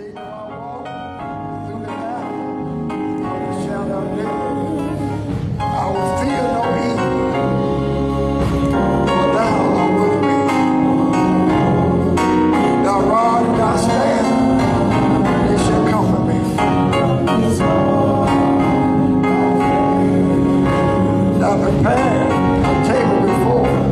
though I walk through the valley of the shadow of death, I will fear no evil, for thou art with me. Thy rod and thy staff, they shall comfort me. Thou prepared a table before me.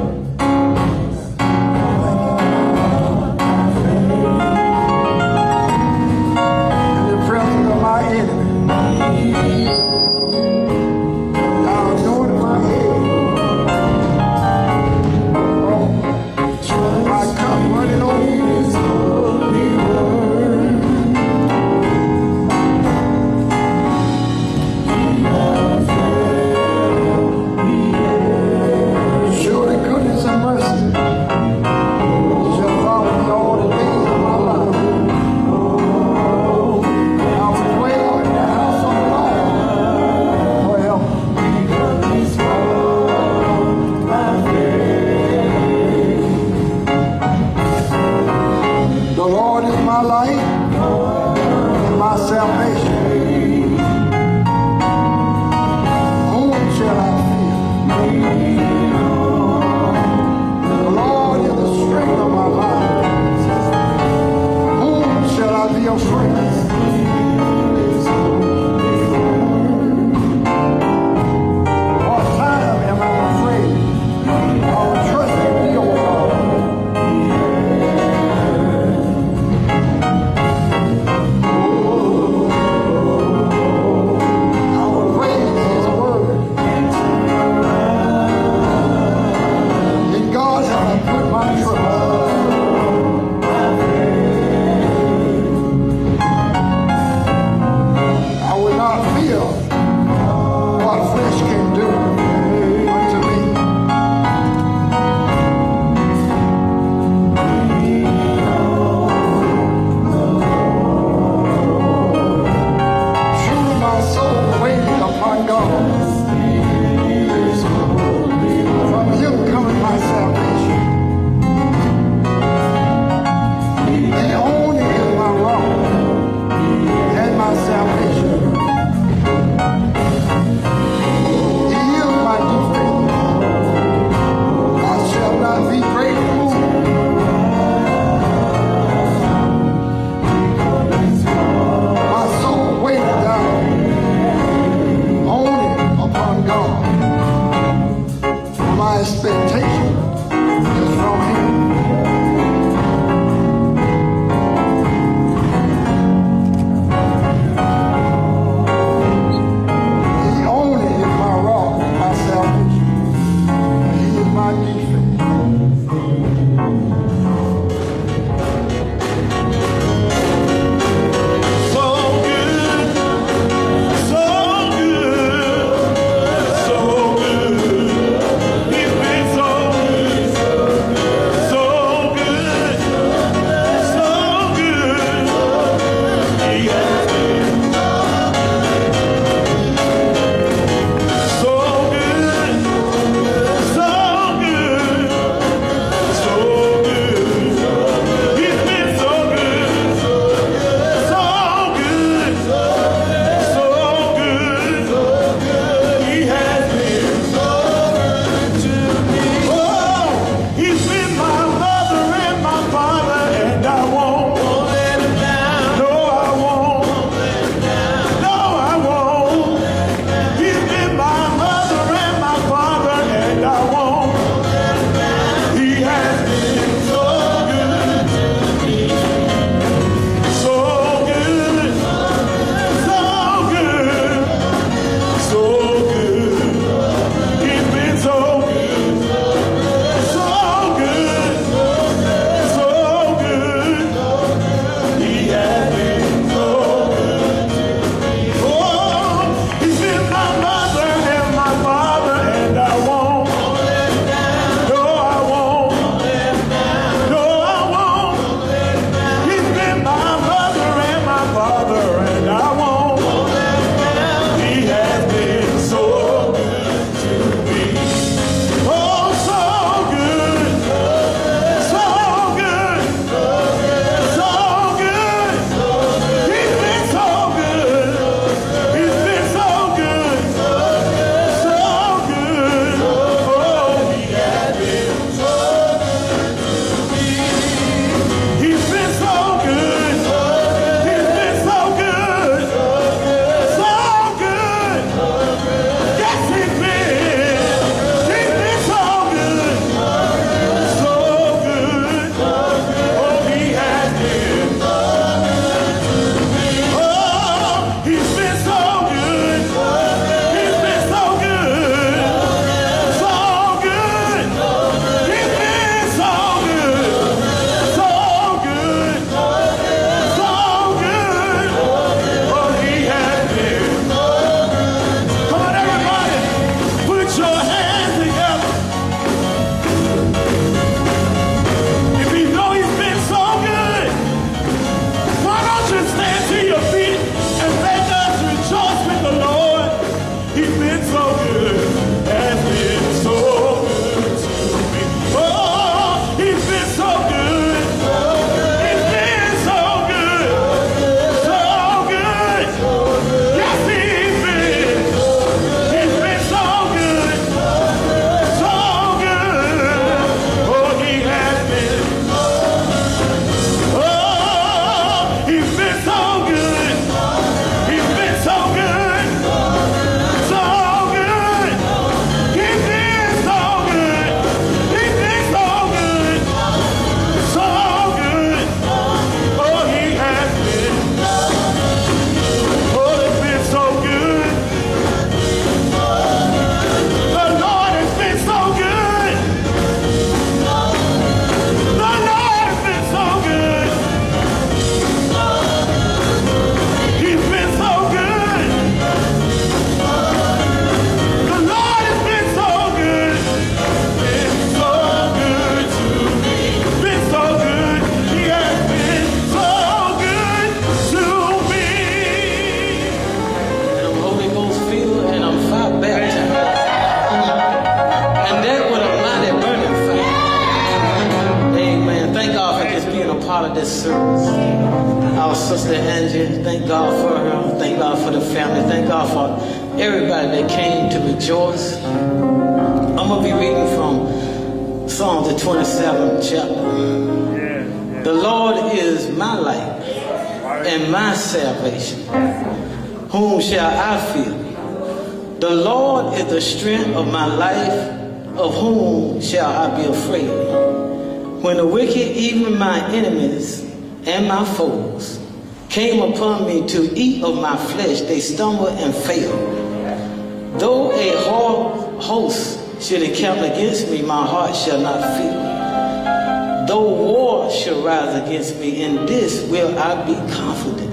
Our sister Angie, thank God for her. Thank God for the family. Thank God for everybody that came to rejoice. I'm going to be reading from Psalms the 27th chapter. The Lord is my light and my salvation. Whom shall I fear? The Lord is the strength of my life. Of whom shall I be afraid? When the wicked, even my enemies and my foes, came upon me to eat of my flesh, they stumbled and failed. Though a whole host should encamp against me, my heart shall not fear. Though war should rise against me, in this will I be confident.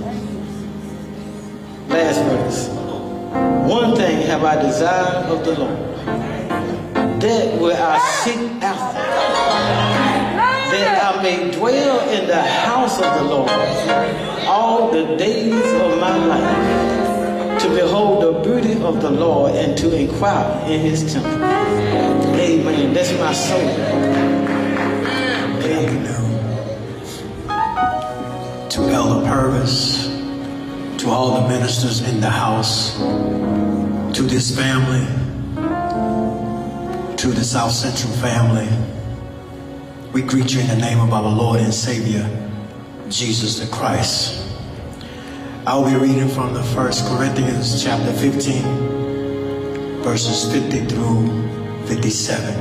Last verse. One thing have I desired of the Lord, that will I seek after, that I may dwell in the house of the Lord all the days of my life, to behold the beauty of the Lord and to inquire in his temple. Amen. That's my soul. To Elder Purvis, to all the ministers in the house, to this family, to the South Central family, we greet you in the name of our Lord and Savior, Jesus the Christ. I'll be reading from the 1 Corinthians chapter 15, verses 50 through 57.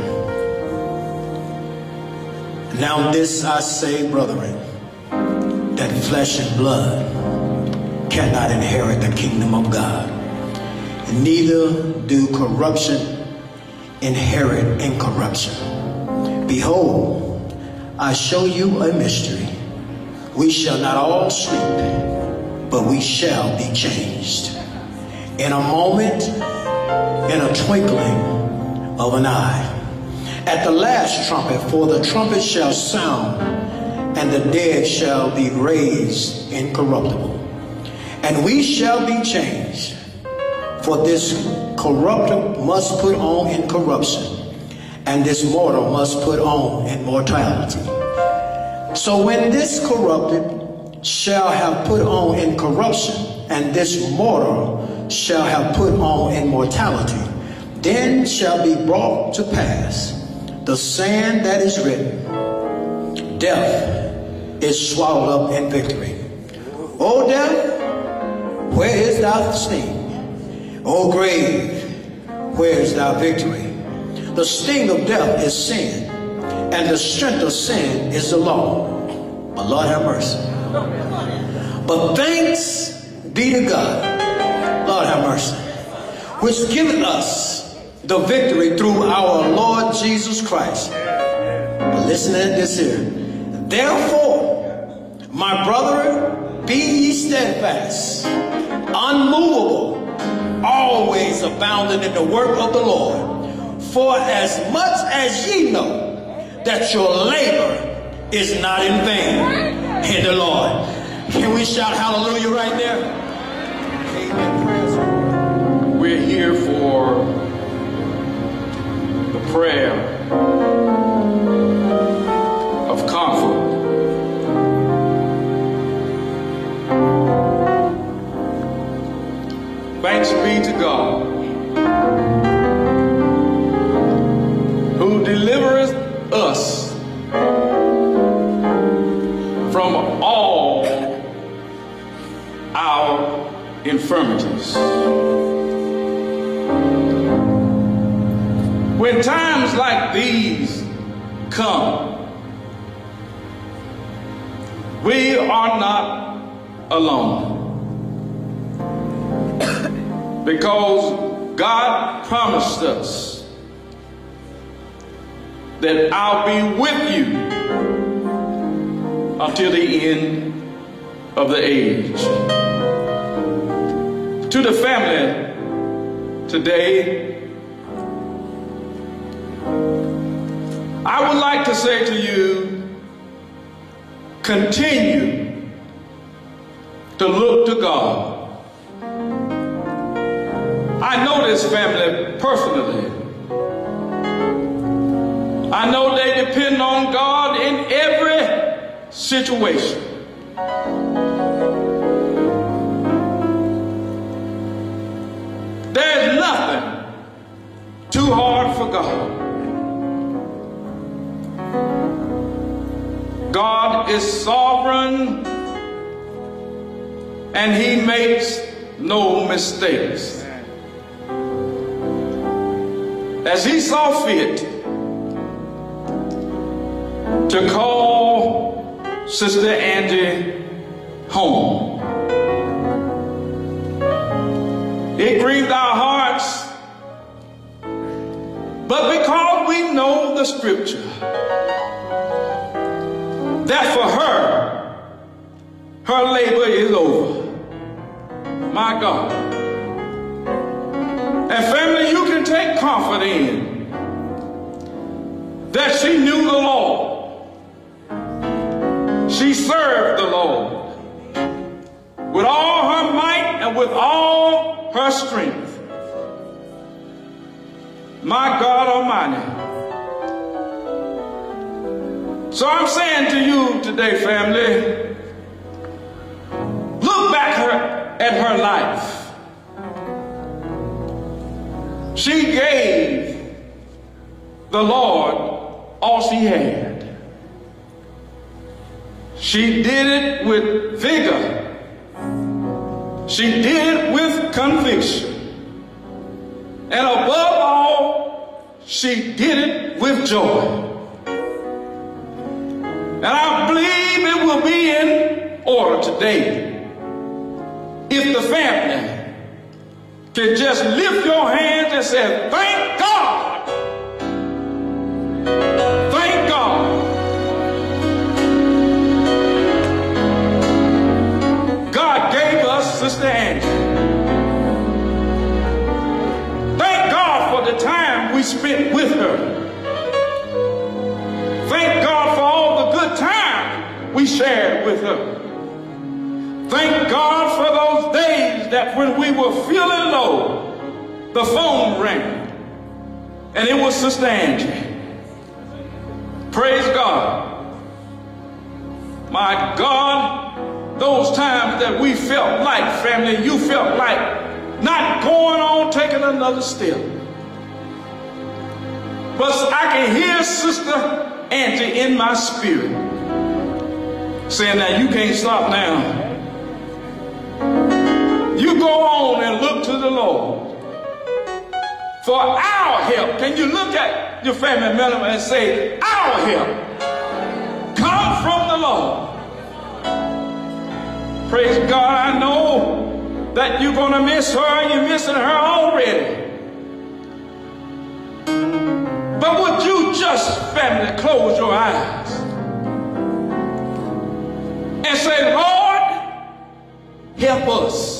Now this I say, brethren, that flesh and blood cannot inherit the kingdom of God, neither do corruption inherit incorruption. Behold, I show you a mystery. We shall not all sleep, but we shall be changed. In a moment, in a twinkling of an eye. At the last trumpet, for the trumpet shall sound, and the dead shall be raised incorruptible. And we shall be changed. For this corruptible must put on incorruption, and this mortal must put on immortality. So when this corrupted shall have put on incorruption, and this mortal shall have put on immortality, then shall be brought to pass the saying that is written, death is swallowed up in victory. O death, where is thy sting? O grave, where is thy victory? The sting of death is sin, and the strength of sin is the law. But Lord have mercy. But thanks be to God, Lord have mercy, which giveth us the victory through our Lord Jesus Christ. But listen to this here. Therefore, my brethren, be ye steadfast, unmovable, always abounding in the work of the Lord. For as much as ye know that your labor is not in vain in the Lord. Can we shout hallelujah right there? Amen. We're here for the prayer of comfort. Thanks be to God, who delivers us from all our infirmities. When times like these come, we are not alone. Because God promised us that I'll be with you until the end of the age. To the family today, I would like to say to you, continue to look to God. I know this family personally. I know they depend on God in every situation. There's nothing too hard for God. God is sovereign and he makes no mistakes. As he saw fit to call Sister Angie home, it grieved our hearts, but because we know the scripture that for her labor is over. My God. And family, you can take comfort in that she knew the Lord. She served the Lord with all her might and with all her strength. My God Almighty. So I'm saying to you today, family, look back at her life. She gave the Lord all she had. She did it with vigor. She did it with conviction. And above all, she did it with joy. And I believe it will be in order today if the family can just lift your hands and say, thank God. Thank God. God gave us Sister Angie. Thank God for the time we spent with her. Thank God for all the good time we shared with her. Thank God for those days that when we were feeling low, the phone rang and it was Sister Angie. Praise God. My God, those times that we felt like, family, you felt like not going on, taking another step. But I can hear Sister Angie in my spirit saying, now you can't stop now. You go on and look to the Lord for our help. Can you look at your family member and say, our help come from the Lord? Praise God. I know that you're going to miss her. You're missing her already. But would you just, family, close your eyes and say, Lord, help us.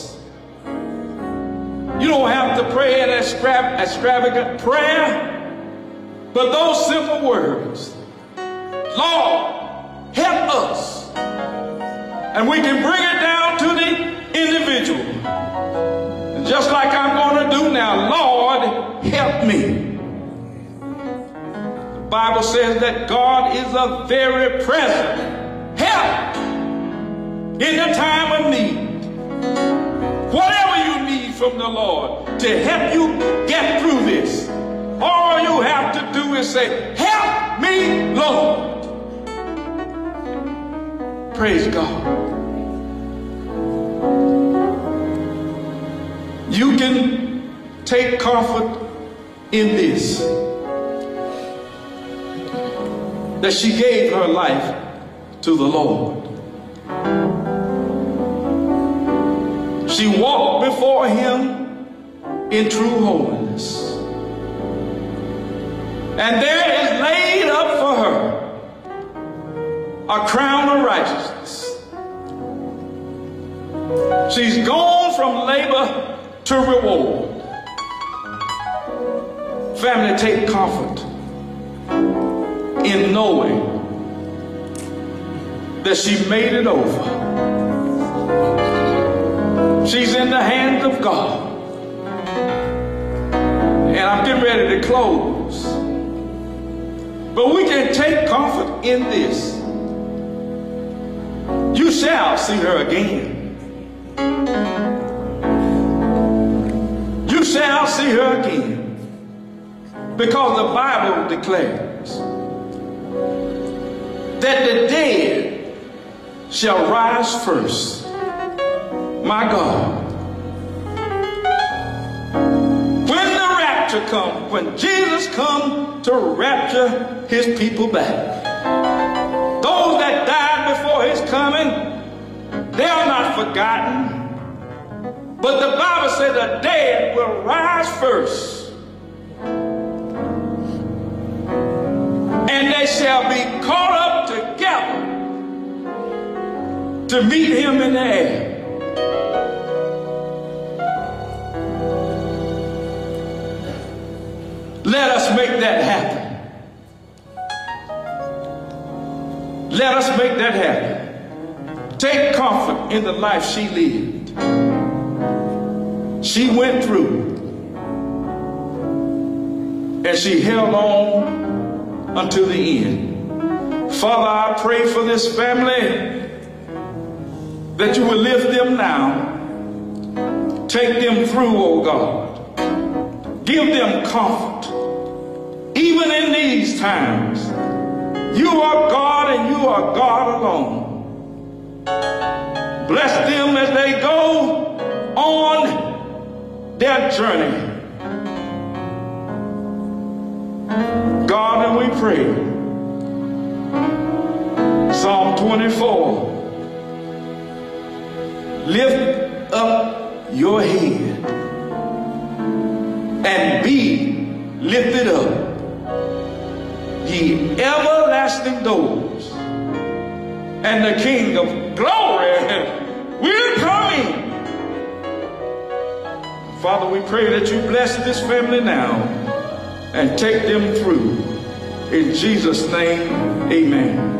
You don't have to pray an extravagant prayer, but those simple words, Lord, help us. And we can bring it down to the individual. And just like I'm going to do now, Lord, help me. The Bible says that God is a very present help in the time of need. Whatever you need from the Lord to help you get through this, all you have to do is say, help me, Lord. Praise God. You can take comfort in this, that she gave her life to the Lord. She walked before him in true holiness. And there is laid up for her a crown of righteousness. She's gone from labor to reward. Family, take comfort in knowing that she made it over. She's in the hands of God. And I'm getting ready to close. But we can take comfort in this, You shall see her again. You shall see her again. Because the Bible declares that the dead shall rise first. My God. When the rapture comes, when Jesus comes to rapture his people back, those that died before his coming, they are not forgotten. But the Bible said the dead will rise first. And they shall be caught up together to meet him in the air. Let us make that happen. Let us make that happen. Take comfort in the life she lived. She went through. And she held on until the end. Father, I pray for this family that you will lift them now. Take them through, oh God. Give them comfort. Even in these times, you are God and you are God alone. Bless them as they go on their journey. God, and we pray. Psalm 24. Lift up your head and be lifted up, ye everlasting doors, and the King of glory will come in. Father, we pray that you bless this family now and take them through. In Jesus' name, amen.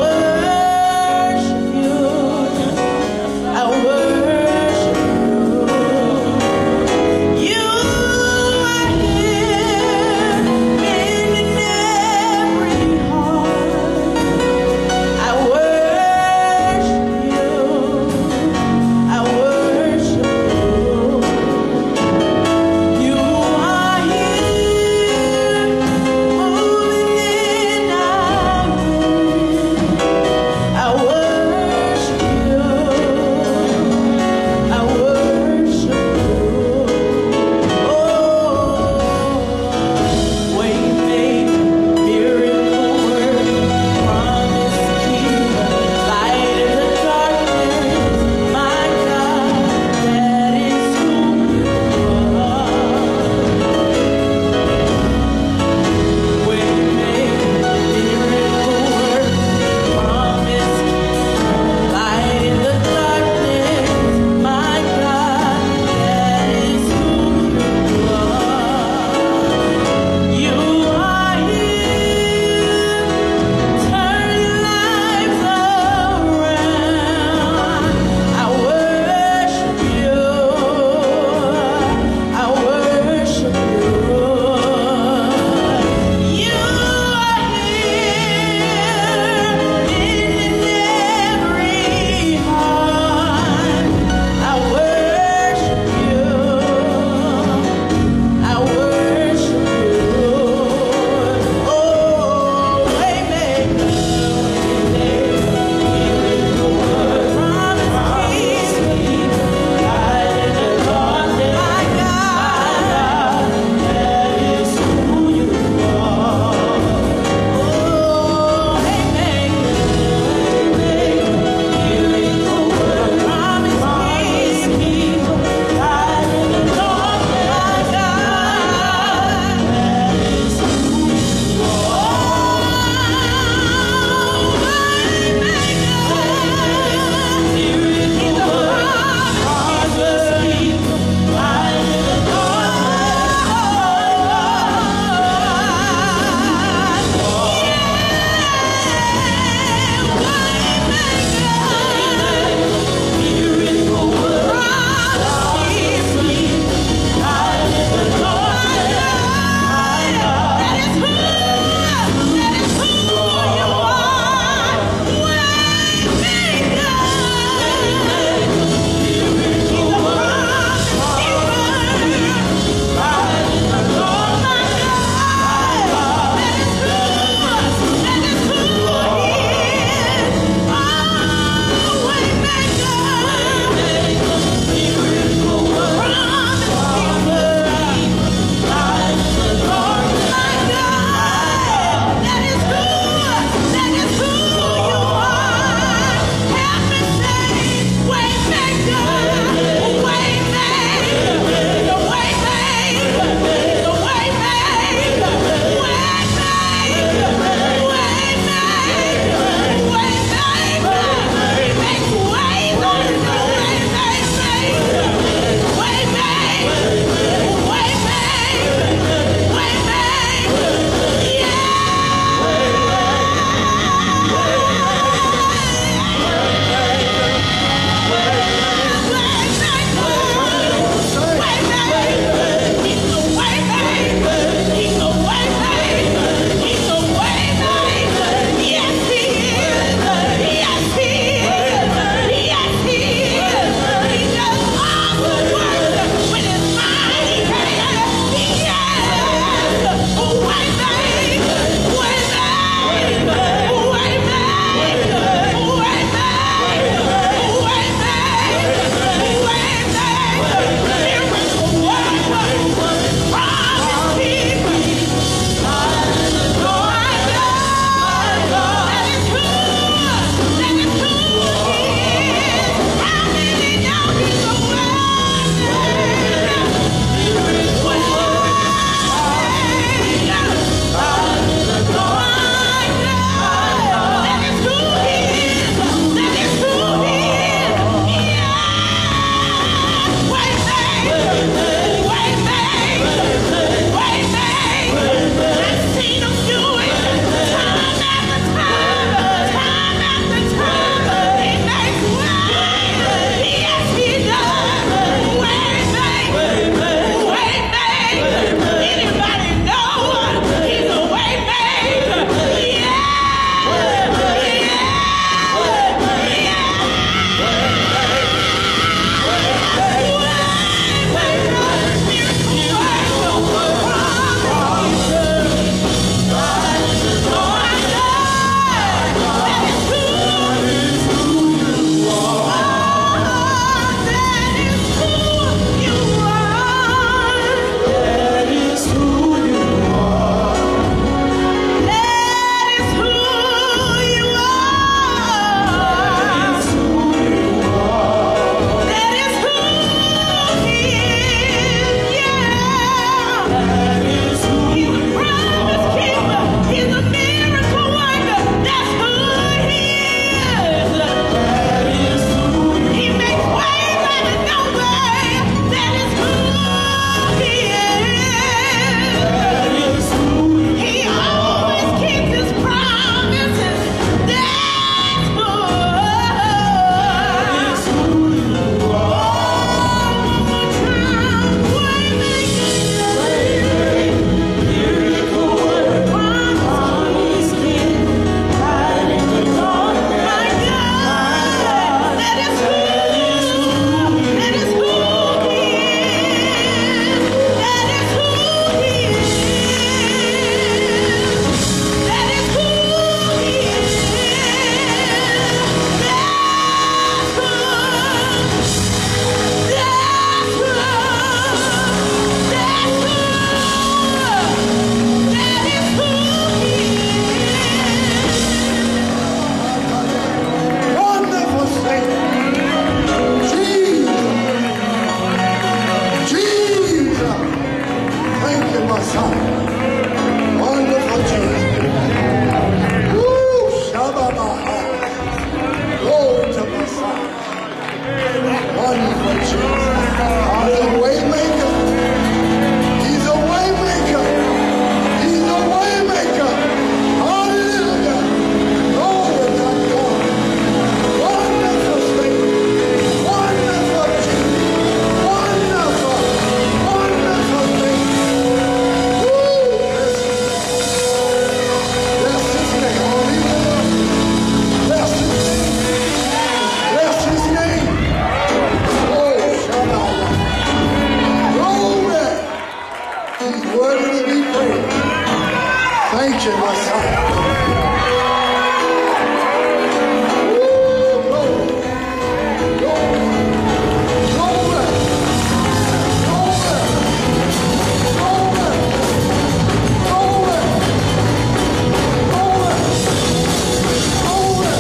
I worship you. Messiah. Wonderful Jesus. Woo! Shabbat. Glory to Messiah. Wonderful Jesus. He's a way maker. He's a way maker. He's a way maker. Hallelujah. Glory to God. Wonderful Savior. Wonderful Jesus. Wonderful. Wonderful Savior. Woo! Bless his name. Hallelujah. Bless his name. Bless his name. Oh, Shabbat. Glory. He's worthy to be praised. Thank you, Messiah. Woo, glory. Glory. Glory. Glory. Glory. Glory. Glory.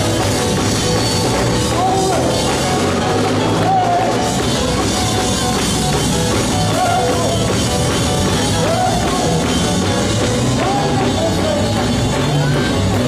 Glory.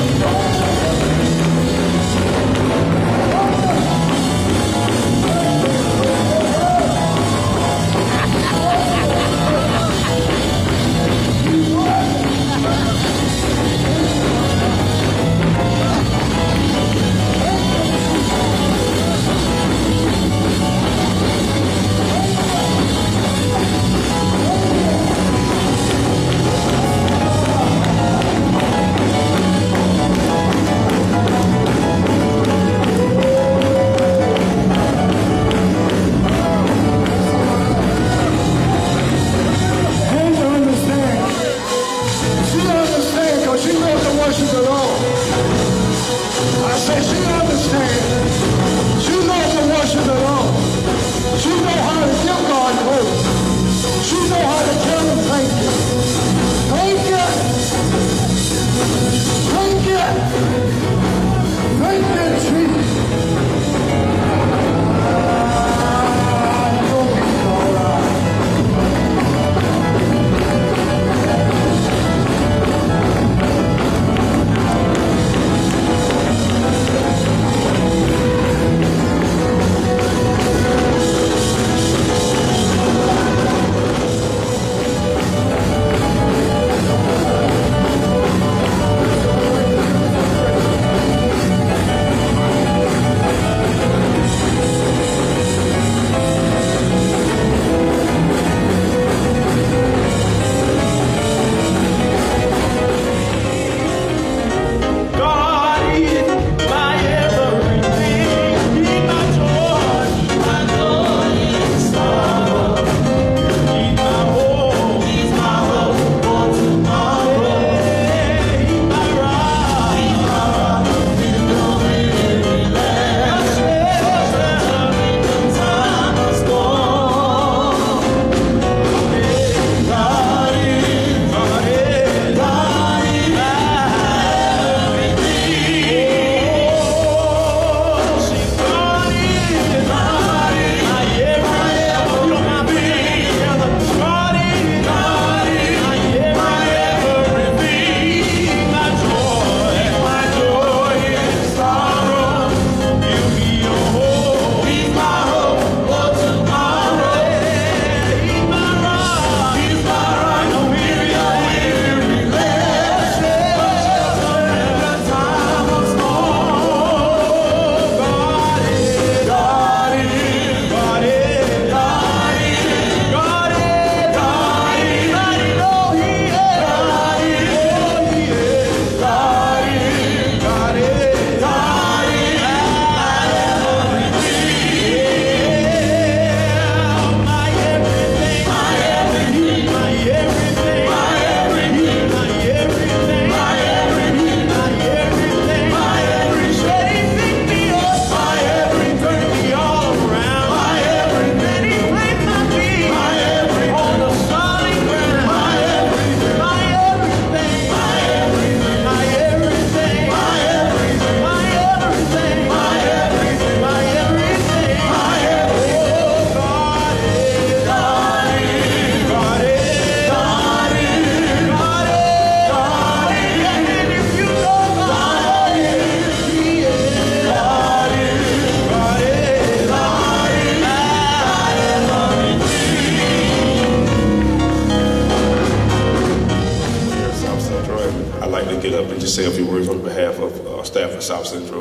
like to get up and just say a few words on behalf of staff at South Central.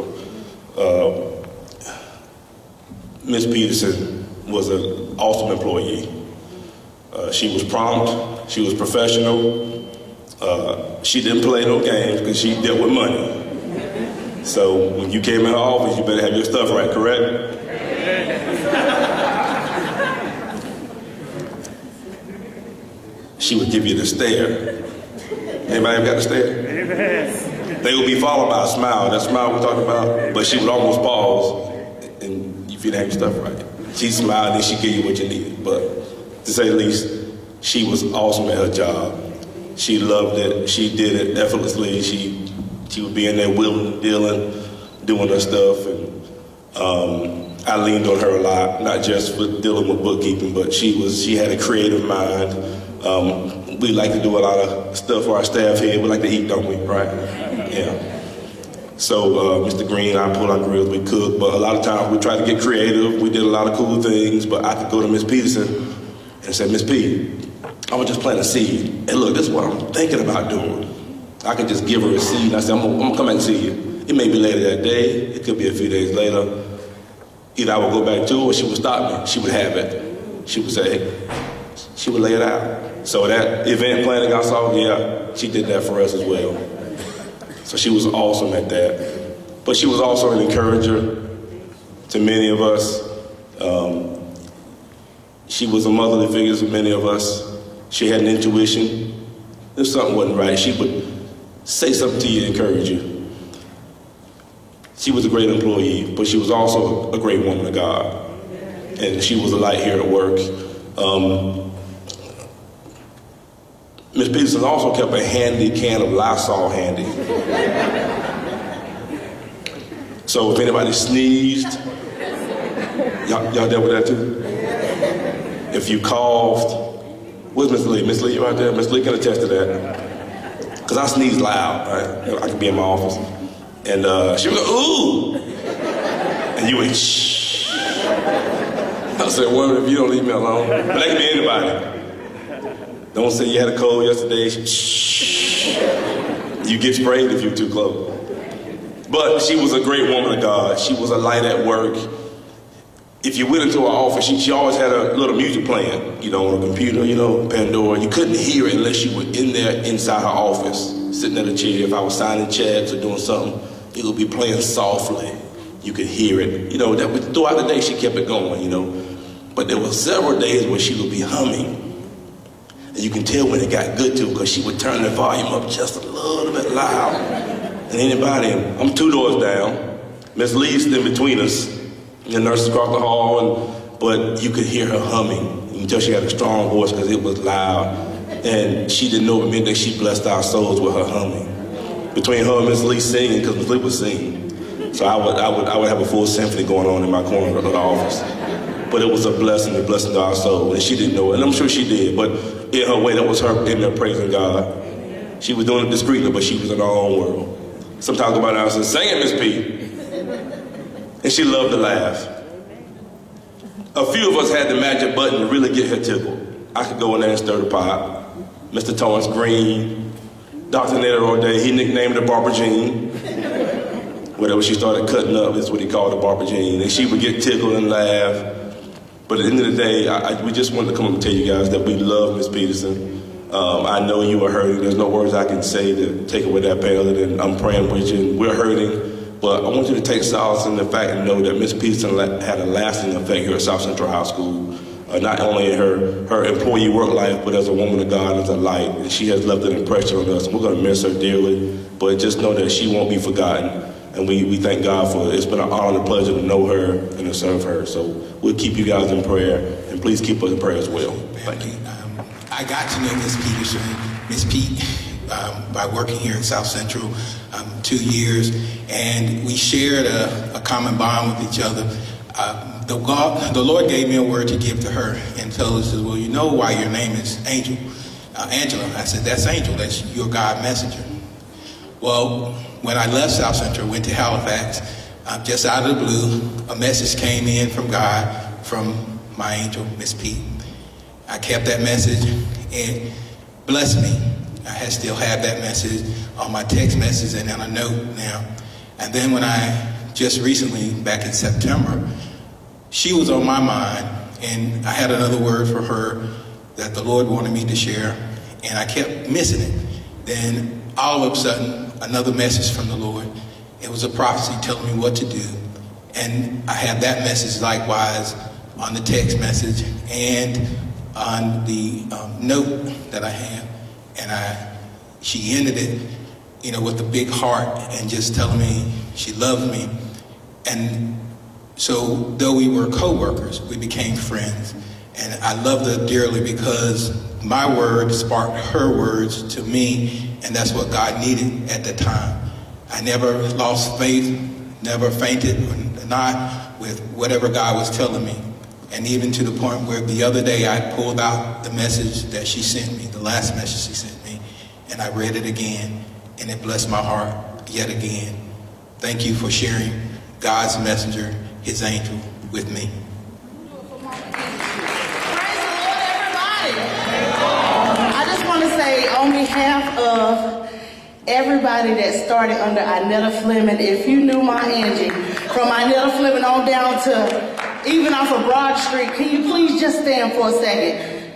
Ms. Peterson was an awesome employee. She was prompt, she was professional, she didn't play no games because she dealt with money. So when you came in her office, you better have your stuff right, correct? She would give you the stare. Anybody ever got the stare? Amen. They would be followed by a smile. That smile we're talking about. But she would almost pause, and if you didn't have your stuff right. She smiled and she gave you what you needed. But to say the least, she was awesome at her job. She loved it. She did it effortlessly. She would be in there willing, dealing, doing her stuff. And I leaned on her a lot, not just for dealing with bookkeeping, but she had a creative mind. We like to do a lot of stuff for our staff here. We like to eat, don't we? Right? Yeah. So Mr. Green, I pull our grills, we cook, but a lot of times we try to get creative. We did a lot of cool things, but I could go to Miss Peterson and say, Miss P, I would just plant a seed. And look, this is what I'm thinking about doing. I could just give her a seed and I say, I'm gonna come back and see you. It may be later that day. It could be a few days later. Either I would go back to her or she would stop me. She would have it. She would say, she would lay it out. So that event planning I saw, yeah, she did that for us as well. So she was awesome at that. But she was also an encourager to many of us. She was a motherly figure to many of us. She had an intuition. If something wasn't right, she would say something to you to encourage you. She was a great employee, but she was also a great woman of God. And she was a light here at work. Ms. Peterson also kept a handy can of Lysol handy. So if anybody sneezed, y'all dealt with that too? If you coughed, where's Miss Lee? Miss Lee, you right there? Miss Lee can attest to that. Because I sneeze loud, right? I could be in my office. And she would go, ooh! And you would, shh. I said, woman, if you don't leave me alone. But that could be anybody. Don't say you had a cold yesterday. Shh. You get sprayed if you're too close. But she was a great woman of God. She was a light at work. If you went into her office, she always had a little music playing, you know, on a computer, you know, Pandora. You couldn't hear it unless you were in there inside her office, sitting at a chair. If I was signing checks or doing something, it would be playing softly. You could hear it. You know, throughout the day, she kept it going, you know. But there were several days where she would be humming. And you can tell when it got good to her because she would turn the volume up just a little bit loud. And anybody, I'm 2 doors down, Miss Lee's in between us, the nurses across the hall, but you could hear her humming. You can tell she had a strong voice because it was loud. And she didn't know it meant that she blessed our souls with her humming. Between her and Miss Lee singing, because Miss Lee was singing. So I would have a full symphony going on in my corner of the office. But it was a blessing to our soul, and she didn't know it, and I'm sure she did, but in her way, that was her in there praising God. She was doing it discreetly, but she was in her own world. Sometimes I go by now and say, sing it, Miss P. And she loved to laugh. A few of us had the magic button to really get her tickled. I could go in there and stir the pot. Mr. Torrance Green, Dr. Ned O'Day, he nicknamed her Barbara Jean. Whatever she started cutting up is what he called her Barbara Jean. And she would get tickled and laugh. But at the end of the day, we just wanted to come up and tell you guys that we love Miss Peterson. I know you are hurting. There's no words I can say to take away that pain other than I'm praying with you. We're hurting, but I want you to take solace in the fact and know that Miss Peterson had a lasting effect here at South Central High School. Not only in her employee work life, but as a woman of God, as a light. And she has left an impression on us. We're going to miss her dearly, but just know that she won't be forgotten. And we thank God for it. It's been an honor and a pleasure to know her and to serve her. So we'll keep you guys in prayer, and please keep us in prayer as well. Thank you. I got to know Miss Peterson, Miss Pete, by working here at South Central 2 years, and we shared a common bond with each other. The Lord gave me a word to give to her and told us, well, you know why your name is Angel, Angela. I said, that's Angel, that's your God messenger. Well, when I left South Central, went to Halifax, just out of the blue, a message came in from God, from my angel, Miss Pete. I kept that message and blessed me. I still have that message on my text message and on a note now. And then when I just recently, back in September, she was on my mind, and I had another word for her that the Lord wanted me to share, and I kept missing it. Then all of a sudden, another message from the Lord. It was a prophecy telling me what to do. And I had that message likewise on the text message and on the note that I have. And she ended it, you know, with a big heart and just telling me she loved me. And so though we were co-workers, we became friends. And I loved her dearly because my word sparked her words to me, and that's what God needed at the time. I never lost faith, never fainted or not with whatever God was telling me. And even to the point where the other day I pulled out the message that she sent me, the last message she sent me, and I read it again, and it blessed my heart yet again. Thank you for sharing God's messenger, his angel, with me. I just want to say on behalf of everybody that started under Inetta Fleming, if you knew my Angie, from Inetta Fleming on down to even off of Broad Street, can you please just stand for a second?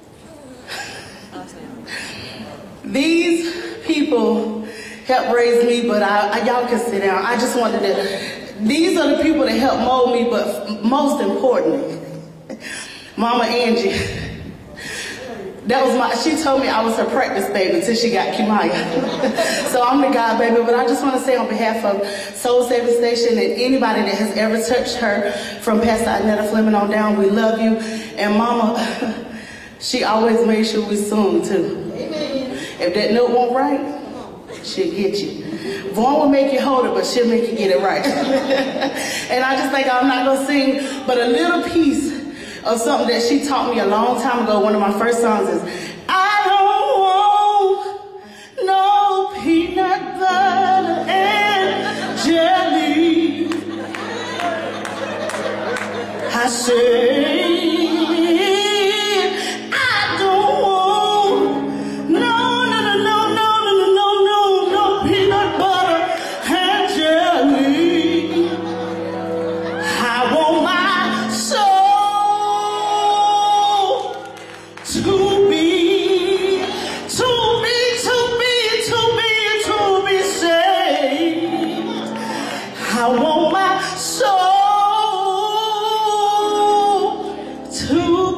These people helped raise me, but y'all can sit down. I just wanted to, these are the people that helped mold me, but most importantly, Mama Angie. That was she told me I was her practice baby until she got Kimaya. So I'm the God baby, but I just want to say on behalf of Soul Saving Station and anybody that has ever touched her from Pastor Inetta Fleming on down, we love you. And Mama, she always made sure we sung too. If that note won't right, she'll get you. Vaughn will make you hold it, but she'll make you get it right. And I just think I'm not going to sing but a little piece of something that she taught me a long time ago. One of my first songs is, I don't want no peanut butter and jelly. I said, I don't want no peanut butter and jelly. I want my soul to be saved. I want my soul to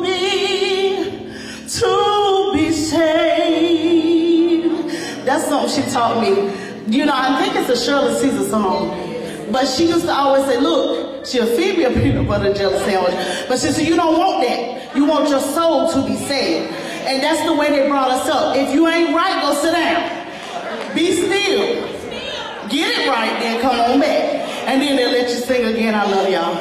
be saved. That's something she taught me. You know, I think it's a Shirley Caesar song, but she used to always say, look, she'll feed me a peanut butter and jelly sandwich, but she said, you don't want that. You want your soul to be saved. And that's the way they brought us up. If you ain't right, go sit down. Be still. Get it right, then come on back. And then they'll let you sing again. I love y'all.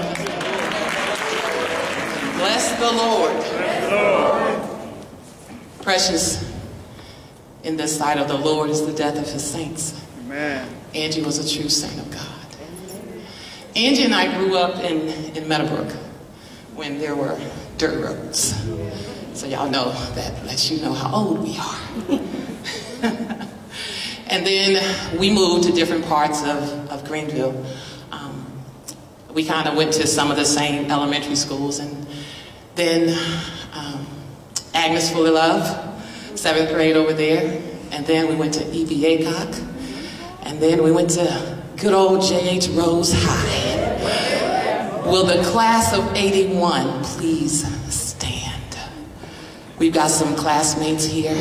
Bless the Lord. Bless the Lord. Precious in the sight of the Lord is the death of his saints. Amen. Angie was a true saint of God. Angie and I grew up in Meadowbrook when there were dirt roads. So y'all know that lets you know how old we are. And then we moved to different parts of Greenville. We kind of went to some of the same elementary schools, and then Agnes Fuller Love, 7th grade over there, and then we went to E.B. Aycock, and then we went to good old J.H. Rose High. Will the class of 81 please stand? We've got some classmates here.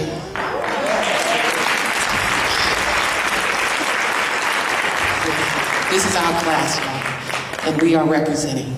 This is our class, y'all, and we are representing.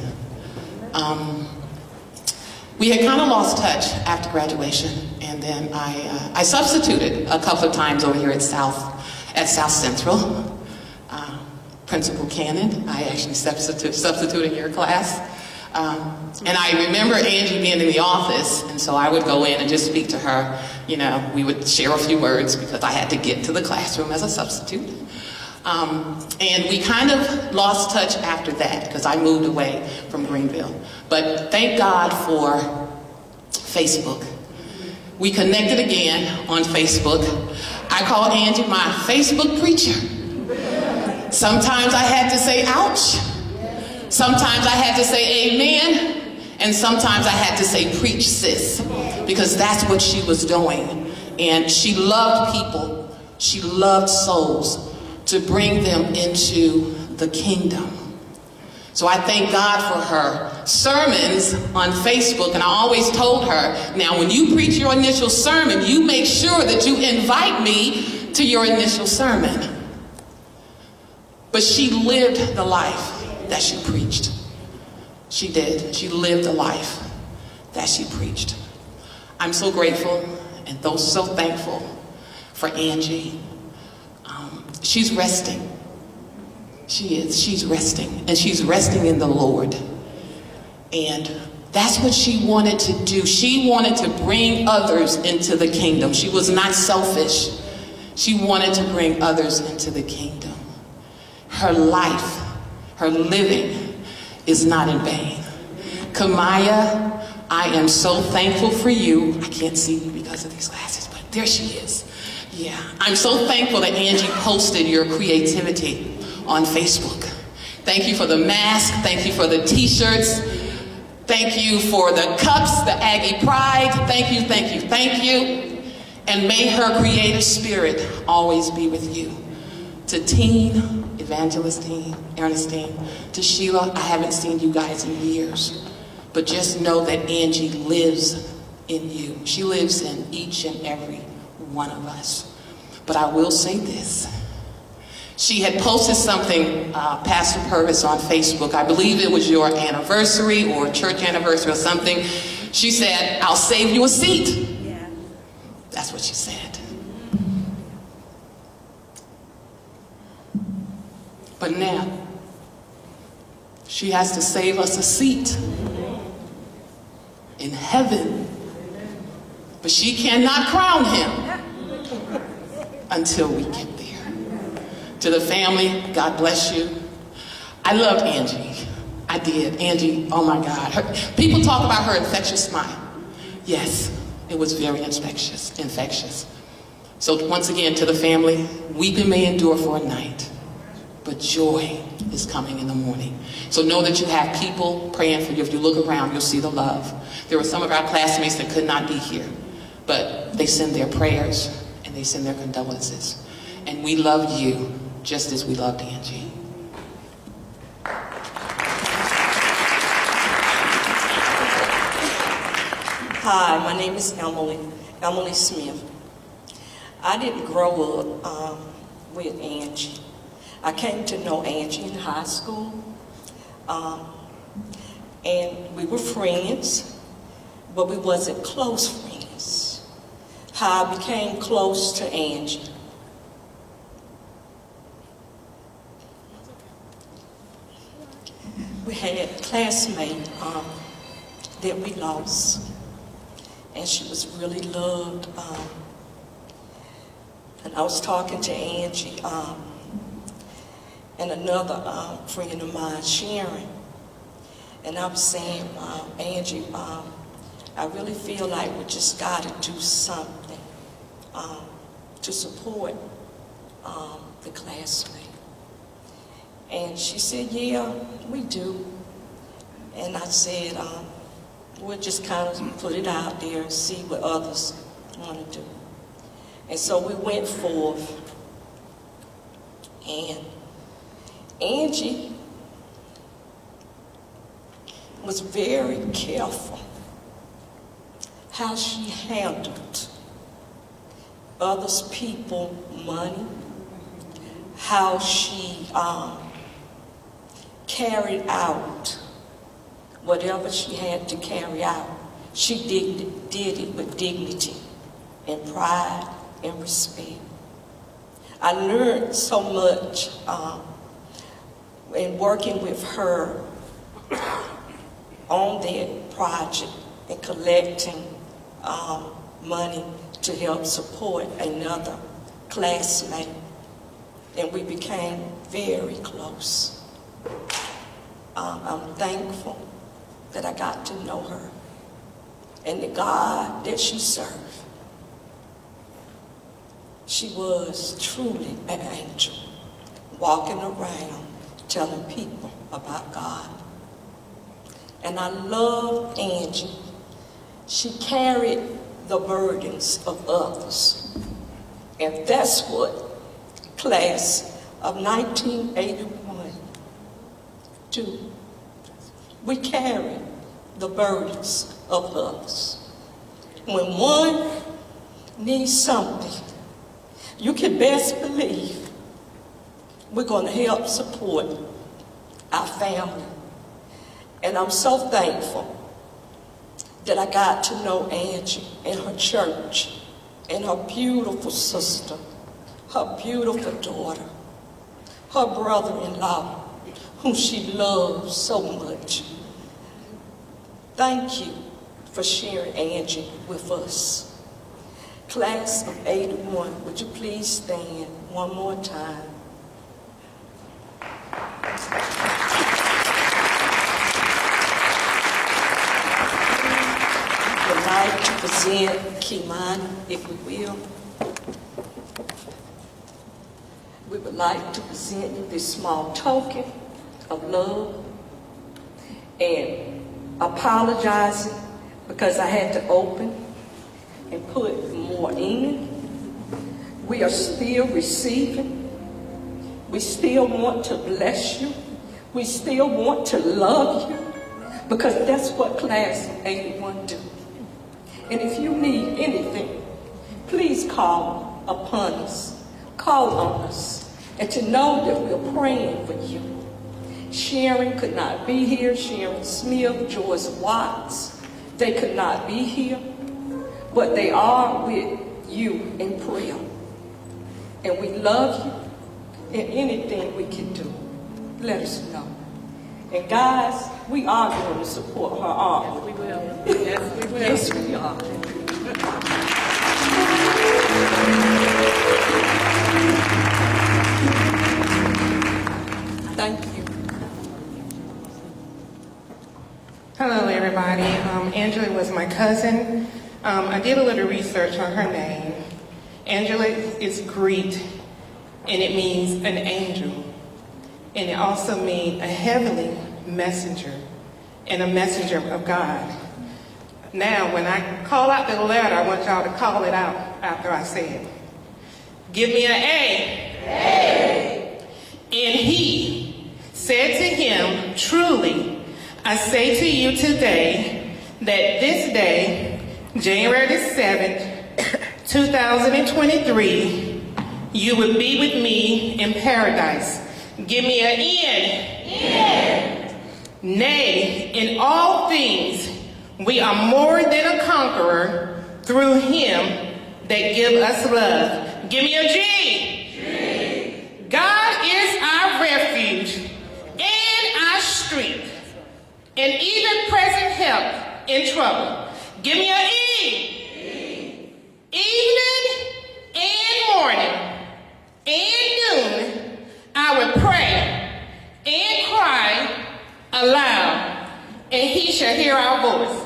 We had kind of lost touch after graduation, and then I substituted a couple of times over here at South Central. Principal Cannon, I actually substituted in your class. And I remember Angie being in the office, and so I would go in and just speak to her. You know, we would share a few words because I had to get to the classroom as a substitute. And we kind of lost touch after that because I moved away from Greenville. But thank God for Facebook. we connected again on Facebook. I called Angie my Facebook preacher. Sometimes I had to say ouch. Sometimes I had to say amen. And sometimes I had to say preach, sis. Because that's what she was doing. And she loved people. She loved souls, to bring them into the kingdom. So I thank God for her sermons on Facebook, and I always told her, now when you preach your initial sermon, you make sure that you invite me to your initial sermon. But she lived the life that she preached. She did. She lived the life that she preached. I'm so grateful and so thankful for Angie. She's resting. She is. She's resting. And she's resting in the Lord. And that's what she wanted to do. She wanted to bring others into the kingdom. She was not selfish. She wanted to bring others into the kingdom. Her life, her living is not in vain. Kamaya, I am so thankful for you. I can't see you because of these glasses, but there she is. Yeah, I'm so thankful that Angie posted your creativity on Facebook. Thank you for the mask. Thank you for the t-shirts. Thank you for the cups, the Aggie Pride. Thank you, thank you, thank you. And may her creative spirit always be with you. To Teen, Evangelist Teen, Ernestine, to Sheila, I haven't seen you guys in years. But just know that Angie lives in you. She lives in each and every one of us. But I will say this. She had posted something, Pastor Purvis, on Facebook. I believe it was your anniversary or church anniversary or something. She said, I'll save you a seat. Yeah. That's what she said. But now, she has to save us a seat in heaven. But she cannot crown him until we get there. To the family, God bless you. I loved Angie. I did. Angie, oh my God. People talk about her infectious smile. Yes, it was very infectious. So once again, to the family, weeping may endure for a night, but joy is coming in the morning. So know that you have people praying for you. If you look around, you'll see the love. There were some of our classmates that could not be here, but they send their prayers and they send their condolences. And we love you just as we loved Angie. Hi, my name is Emily Smith. I didn't grow up with Angie. I came to know Angie in high school, and we were friends, but we wasn't close friends. How I became close to Angie. We had a classmate that we lost, and she was really loved. And I was talking to Angie and another friend of mine, Sharon, and I was saying, Angie, I really feel like we just got to do something to support the classmate. And she said, yeah, we do. And I said, we'll just kind of put it out there and see what others want to do. And so we went forth. And Angie was very careful how she handled others' people money, how she carried out whatever she had to carry out. She did it with dignity and pride and respect. I learned so much in working with her on that project and collecting money to help support another classmate. And we became very close. I'm thankful that I got to know her and the God that she served. She was truly an angel, walking around telling people about God. And I love Angie. She carried the burdens of others. And that's what class of 1981 do. We carry the burdens of others. When one needs something, you can best believe we're going to help support our family. And I'm so thankful that I got to know Angie and her church and her beautiful sister, her beautiful daughter, her brother-in-law, whom she loves so much. Thank you for sharing Angie with us. Class of 81, would you please stand one more time? We'd like to present Kimani, if we will. We would like to present you this small token of love and apologizing because I had to open and put more in. We are still receiving. We still want to bless you. We still want to love you because that's what class of 81 do. And if you need anything, please call upon us. Call on us. And to know that we're praying for you. Sharon could not be here. Sharon Smith, Joyce Watts, they could not be here. But they are with you in prayer. And we love you. And anything we can do, let us know. And guys, we are going to support her art. Yes, we will. Yes, we will. Yes, we are. Thank you. Hello, everybody. Angela was my cousin. I did a little research on her name. Angela is Greek, and it means an angel. And it also means a heavenly messenger and a messenger of God. Now, when I call out the letter, I want y'all to call it out after I say it. Give me an A. A. And he said to him, truly, I say to you today that this day, January the 7th, 2023, you will be with me in paradise. Give me an N. N. Nay, in all things, we are more than a conqueror through him that give us love. Give me a G. G. God is our refuge and our strength, and even present help in trouble. Give me an E. E. Evening and morning and noon, I will pray and cry aloud, and he shall hear our voice.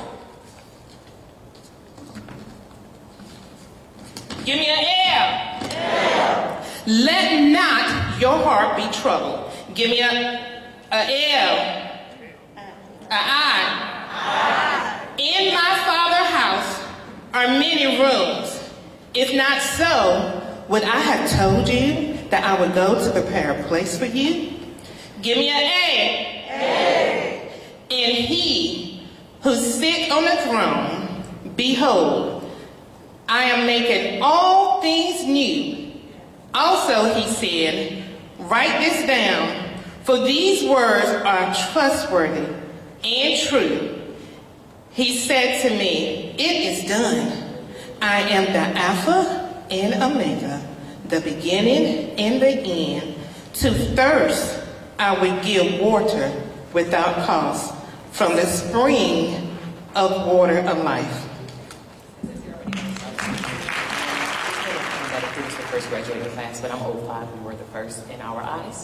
Give me an L. L. Let not your heart be troubled. Give me a L. A I. In my Father's house are many rooms. If not so, would I have told you that I would go to prepare a place for you? Give me an A. A. And he who sits on the throne, behold, I am making all things new. Also he said, write this down, for these words are trustworthy and true. He said to me, it is done. I am the Alpha and Omega, the beginning and the end. To thirst I will give water without cost from the spring of water of life. First graduating class, but I'm 05. We were the first in our eyes.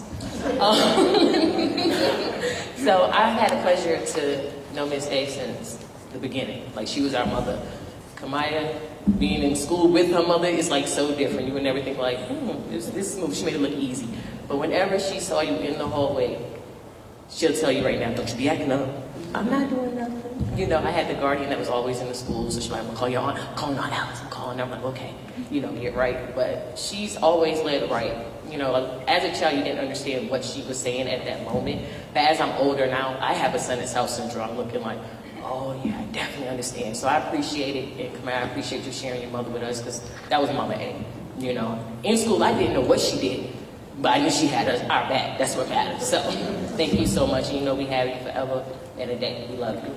So I've had the pleasure to know Miss A since the beginning. Like, she was our mother. Kamaya being in school with her mother is like so different. You would never think like, this move, she made it look easy. But whenever she saw you in the hallway, she'll tell you right now, don't you be acting up. I'm not doing nothing. You know, I had the guardian that was always in the school, so she's like, I'm gonna call your aunt. I'm calling Aunt Alice. I'm calling her. I'm like, okay, you know, get right. But she's always led right. You know, as a child, you didn't understand what she was saying at that moment. But as I'm older now, I have a son that's House Syndrome. I'm looking like, oh yeah, I definitely understand. So I appreciate it, and Kamaya, I appreciate you sharing your mother with us, because that was Mama A. You know, in school, I didn't know what she did, but I knew she had our back. That's what mattered. So thank you so much. And you know we have you forever and a day. We love you.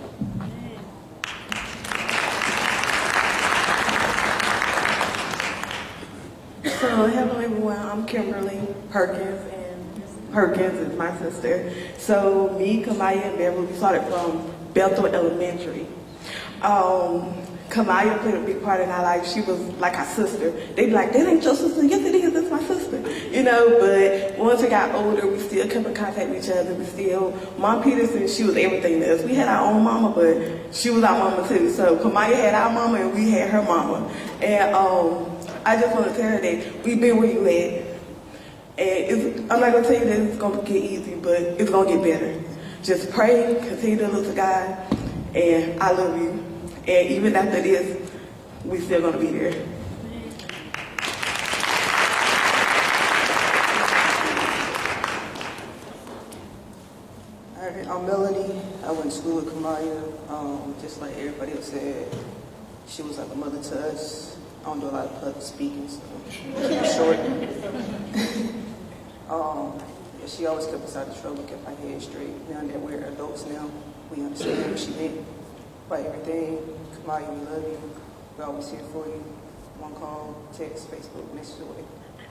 So hello everyone, I'm Kimberly Perkins, and Perkins is my sister. So me, Kamaya, and Beverly, we started from Bethel Elementary. Kamaya played a big part in our life. She was like our sister. They'd be like, that ain't your sister. Yes it is, that's my sister. You know, but once we got older, we still kept in contact with each other. Mom Peterson, she was everything to us. We had our own mama, but she was our mama too. So Kamaya had our mama and we had her mama. And I just want to tell her that we've been where you at. And I'm not going to tell you that it's going to get easy, but it's going to get better. Just pray, continue to look to God, and I love you. And even after this, we still going to be there. All right, I'm Melody. I went to school with Kamaya. Just like everybody else said, she was like a mother to us. I don't do a lot of public speaking, so keep it short. She always kept us out of trouble, kept our head straight. Now that we're adults now, we understand what she meant by everything. Kamaya, we love you. We're always here for you. One call, text, Facebook, message away.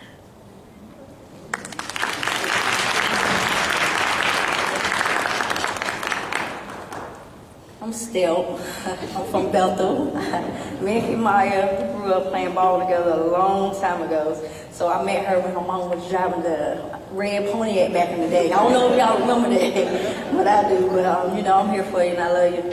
I'm Stel. I'm from Bethel. Me and Kamaya grew up playing ball together a long time ago. So I met her when her mom was driving the red Pontiac back in the day. I don't know if y'all remember that, but I do. But you know, I'm here for you and I love you.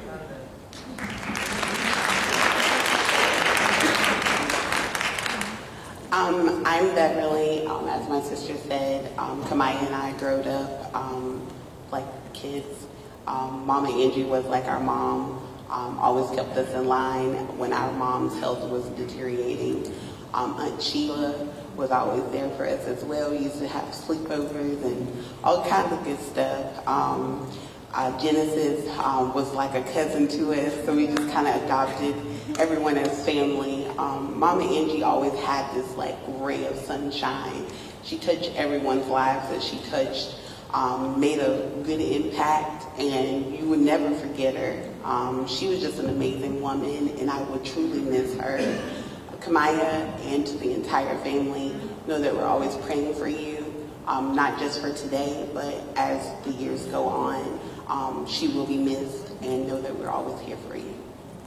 I'm Beverly. As my sister said, Kamaya and I grew up like kids. Mama Angie was like our mom, always kept us in line when our mom's health was deteriorating. Aunt Sheila was always there for us as well. We used to have sleepovers and all kinds of good stuff. Genesis was like a cousin to us, so we just kind of adopted everyone as family. Mama Angie always had this like ray of sunshine. She touched everyone's lives that she touched, made a good impact, and you would never forget her. She was just an amazing woman, and I would truly miss her. Kamaya and to the entire family, know that we're always praying for you, not just for today, but as the years go on. She will be missed, and know that we're always here for you.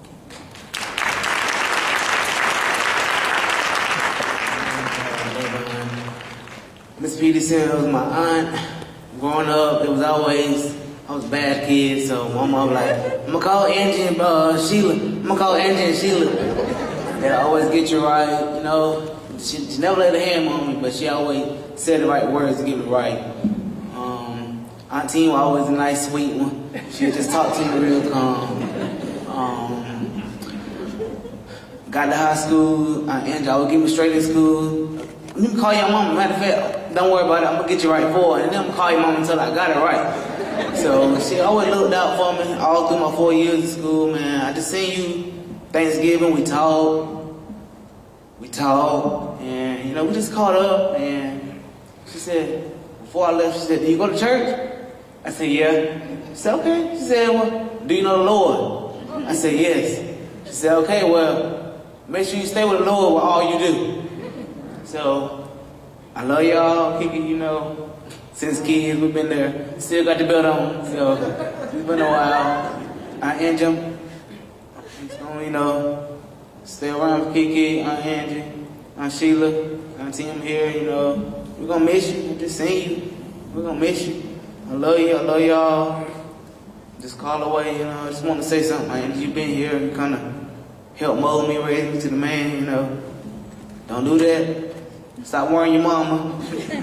Miss Peterson was my aunt. Growing up, it was always, I was a bad kid, so my mom was like, I'm gonna call Angie and Sheila. I'm gonna call Angie and Sheila. They'll always get you right, you know. She never laid a hand on me, but she always said the right words to get it right. Auntie was always a nice, sweet one. She would just talk to me real calm. Got to high school, Angie always get me straight in school. Let me call your mama. Matter of fact, don't worry about it. I'm gonna get you right for it. And then I'm gonna call your mama until I got it right. So she always looked out for me all through my 4 years of school, man. I just seen you Thanksgiving, we talked, and you know, we just caught up, and she said, before I left, she said, do you go to church? I said, yeah. She said, okay. She said, well, do you know the Lord? I said, yes. She said, okay, well, make sure you stay with the Lord with all you do. So, I love y'all, Kiki, you know, since kids, we've been there. Still got the belt on, so it's been a while. Aunt Angie, you know, stay around for Kiki, Aunt Angie, Aunt Sheila, Aunt Tim here, you know. We're gonna miss you, we're just seeing you. We're gonna miss you. I love you, I love y'all. Just call away, you know, I just want to say something, Aunt Angie, you've been here, you kinda helped mold me, raise me to the man, you know. Don't do that. Stop worrying your mama.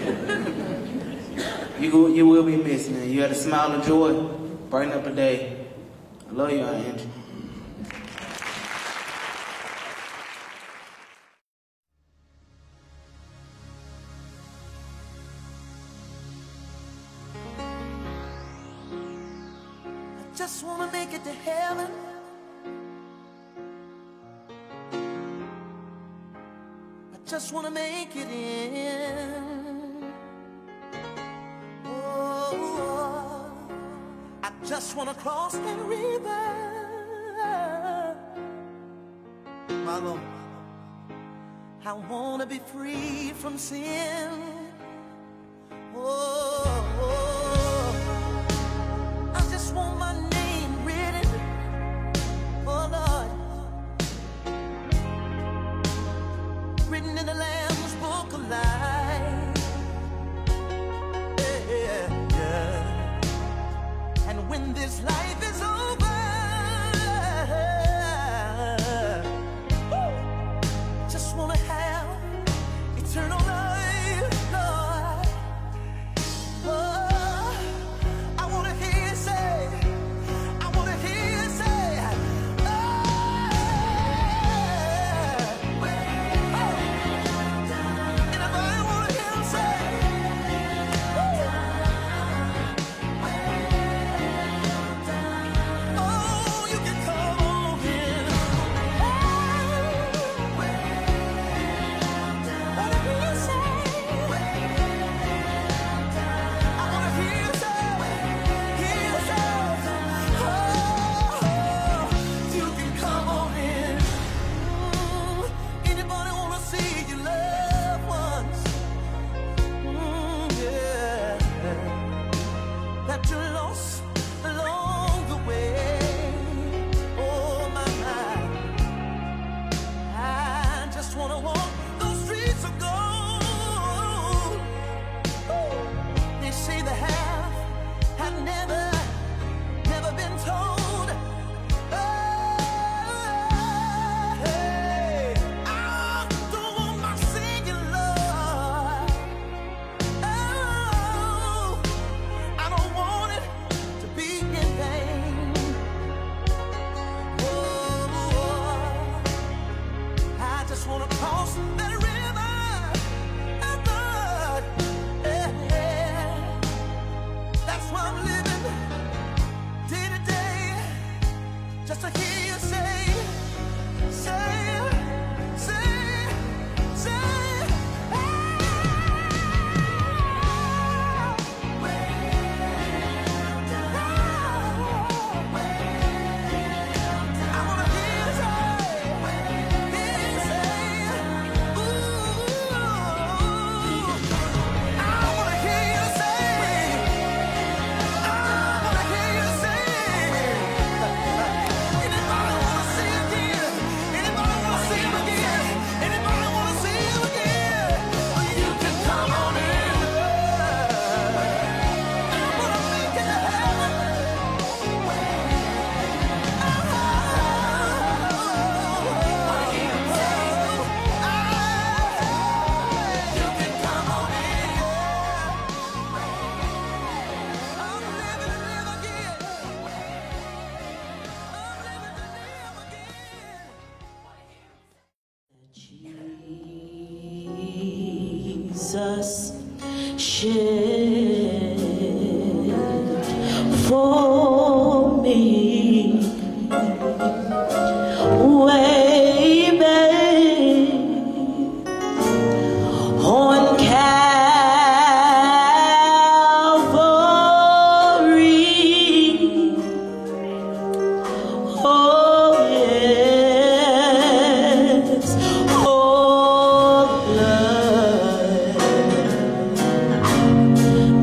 You will be missing it. You had a smile of joy, brighten up a day. I love you, Aunt Angie. Just wanna make it to heaven. I just wanna make it in. Oh, I just wanna cross that river. My Lord, I wanna be free from sin. Oh, I just want my name written, oh Lord, written in the Lamb's Book of Life. Yeah, yeah. And when this life is over, just wanna have eternal life, Lord. Oh, I wanna hear you say, I wanna hear you say, anybody wanna hear him say, oh, you can come on in. Wanna hear you say, I wanna hear you say, oh, you can come on in. Anybody wanna see your loved ones? Yeah, that you lost along the way. Oh my, I just wanna walk those streets of gold. They say the half had never been told. Oh, hey, I don't want my singing, Lord. Oh, I don't want it to be in vain. Oh, I just want to cross that river, oh God. Yeah. That's why I'm living day to day, just to hear you say, Jesus shed for me way back on Calvary. Oh yes, oh blood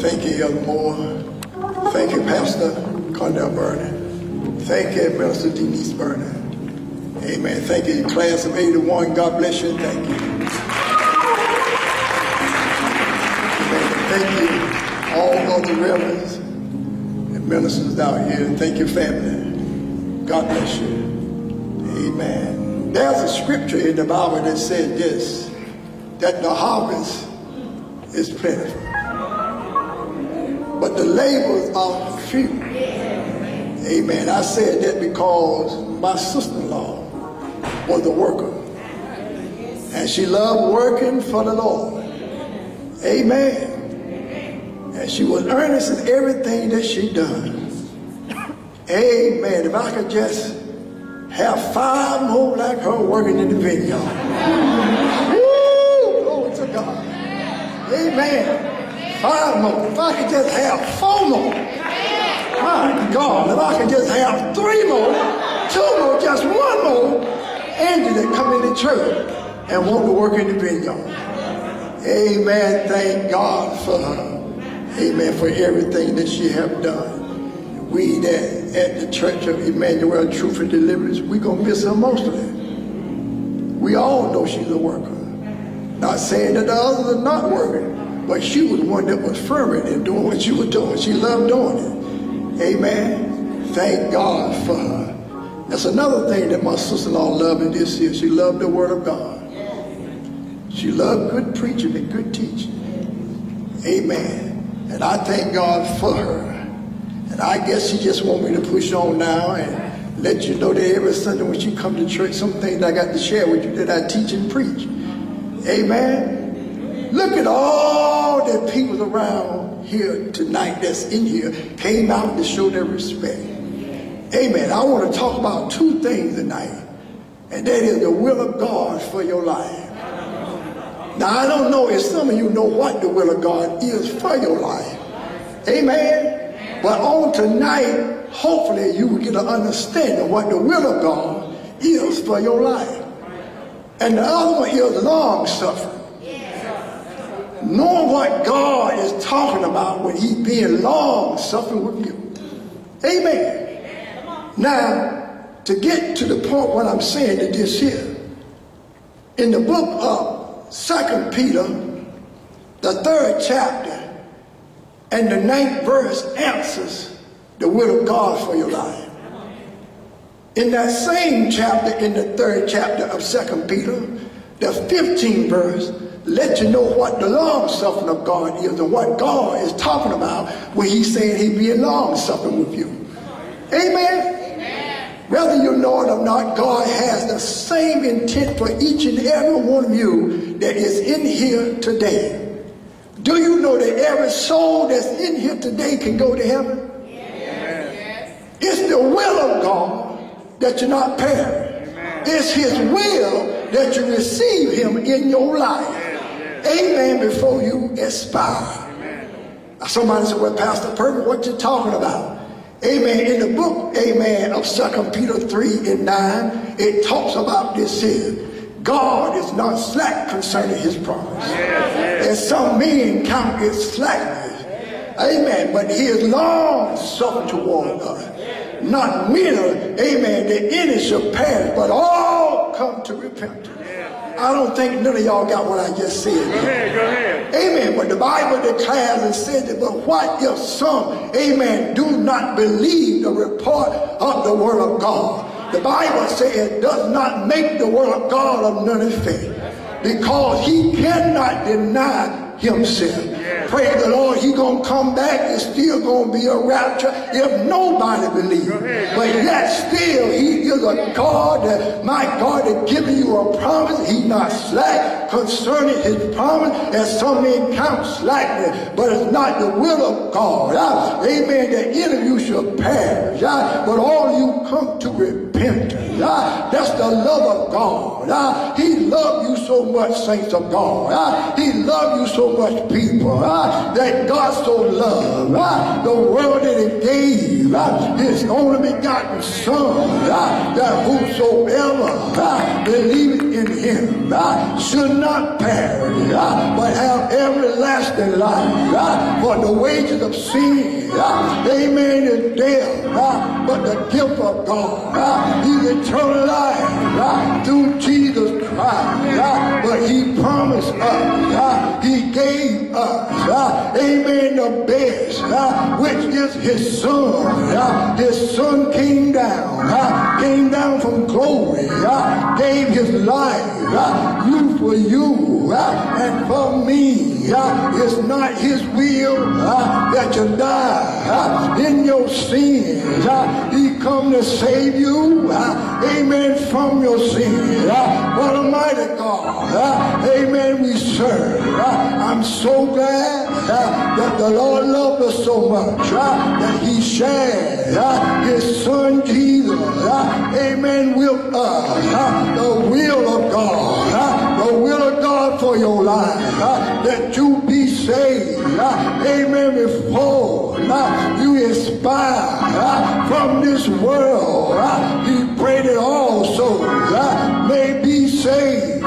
Thank you, Elmore. Thank you, Pastor Cornell Burner. Thank you, Minister Denise Burner. Amen. Thank you, class of 81. God bless you. Thank you. Amen. Thank you, all of the reverends and ministers out here. Thank you, family. God bless you. Amen. There's a scripture in the Bible that said this, that the harvest is plentiful, but the labors are few. Amen. I said that because my sister-in-law was a worker, and she loved working for the Lord. Amen. And she was earnest in everything that she done. Amen. If I could just have 5 more like her working in the vineyard. Woo! Glory to God. Amen. 5 more. If I could just have 4 more. My God. If I could just have 3 more, 2 more, just 1 more. Angie that come into church and want to work in the vineyard. Amen. Thank God for her. Amen. For everything that she have done. We that at the Church of Emmanuel Truth and Deliverance, we're going to miss her mostly. We all know she's a worker. Not saying that the others are not working, but she was one that was fervent in doing what she was doing. She loved doing it. Amen. Thank God for her. That's another thing that my sister-in-law loved in this year. She loved the Word of God. She loved good preaching and good teaching. Amen. And I thank God for her. And I guess she just want me to push on now and let you know that every Sunday when she come to church, some things I got to share with you that I teach and preach. Amen. Look at all the people around here tonight that's in here came out to show their respect. Amen. I want to talk about 2 things tonight. And that is the will of God for your life. Now I don't know if some of you know what the will of God is for your life. Amen. But on tonight, hopefully you will get an understanding of what the will of God is for your life. And the other one is long suffering. Knowing what God is talking about when He's being long suffering with you. Amen. Now, to get to the point what I'm saying to this here, in the book of 2 Peter, the 3rd chapter, and the 9th verse answers the will of God for your life. In that same chapter, in the 3rd chapter of 2 Peter, the 15th verse let you know what the long suffering of God is and what God is talking about when He's saying He's being long suffering with you. Amen. Whether you know it or not, God has the same intent for each and every one of you that is in here today. Do you know that every soul that's in here today can go to heaven? Yes. It's the will of God that you not perish. It's His will that you receive Him in your life. Amen. Before you expire. Now somebody said, well, Pastor Perkins, what you talking about? Amen. In the book, amen, of 2 Peter 3:9, it talks about this here. God is not slack concerning His promise. And some men count it slackness. Amen. But He is long suffering toward us. Not willing, amen, that any shall perish, but all come to repentance. I don't think none of y'all got what I just said. Go ahead. Amen. But the Bible declares and says that, but what if some, amen, do not believe the report of the Word of God? The Bible says it does not make the Word of God of none effect, because He cannot deny Himself. Praise the Lord. He's going to come back. It's still going to be a rapture if nobody believes. But yet still, He is a God that, my God, that giving you a promise. He's not slack concerning His promise, as some men count slackness. But it's not the will of God. Amen. That any of you shall perish. But all of you come to repentance. That's the love of God. He loved you so much, saints of God. He loved you so much, people. That God so loved the world that He gave His only begotten Son, that whosoever believeth in Him him should not perish, but have everlasting life. For the wages of sin, amen, is death, but the gift of God is eternal life through Jesus Christ. But he promised us, he gave us, amen, the best, which is his son. His son came down from glory, gave his life, you for you and for me. It's not his will that you die in your sins. He come to save you, amen, from your sins. What a mighty God, amen, we serve. I'm so glad that the Lord loved us so much that he shared his son Jesus, amen, with us. The will of God, the will of God for your life, that you be saved, amen, before you expire from this world. He prayed it also may be saved.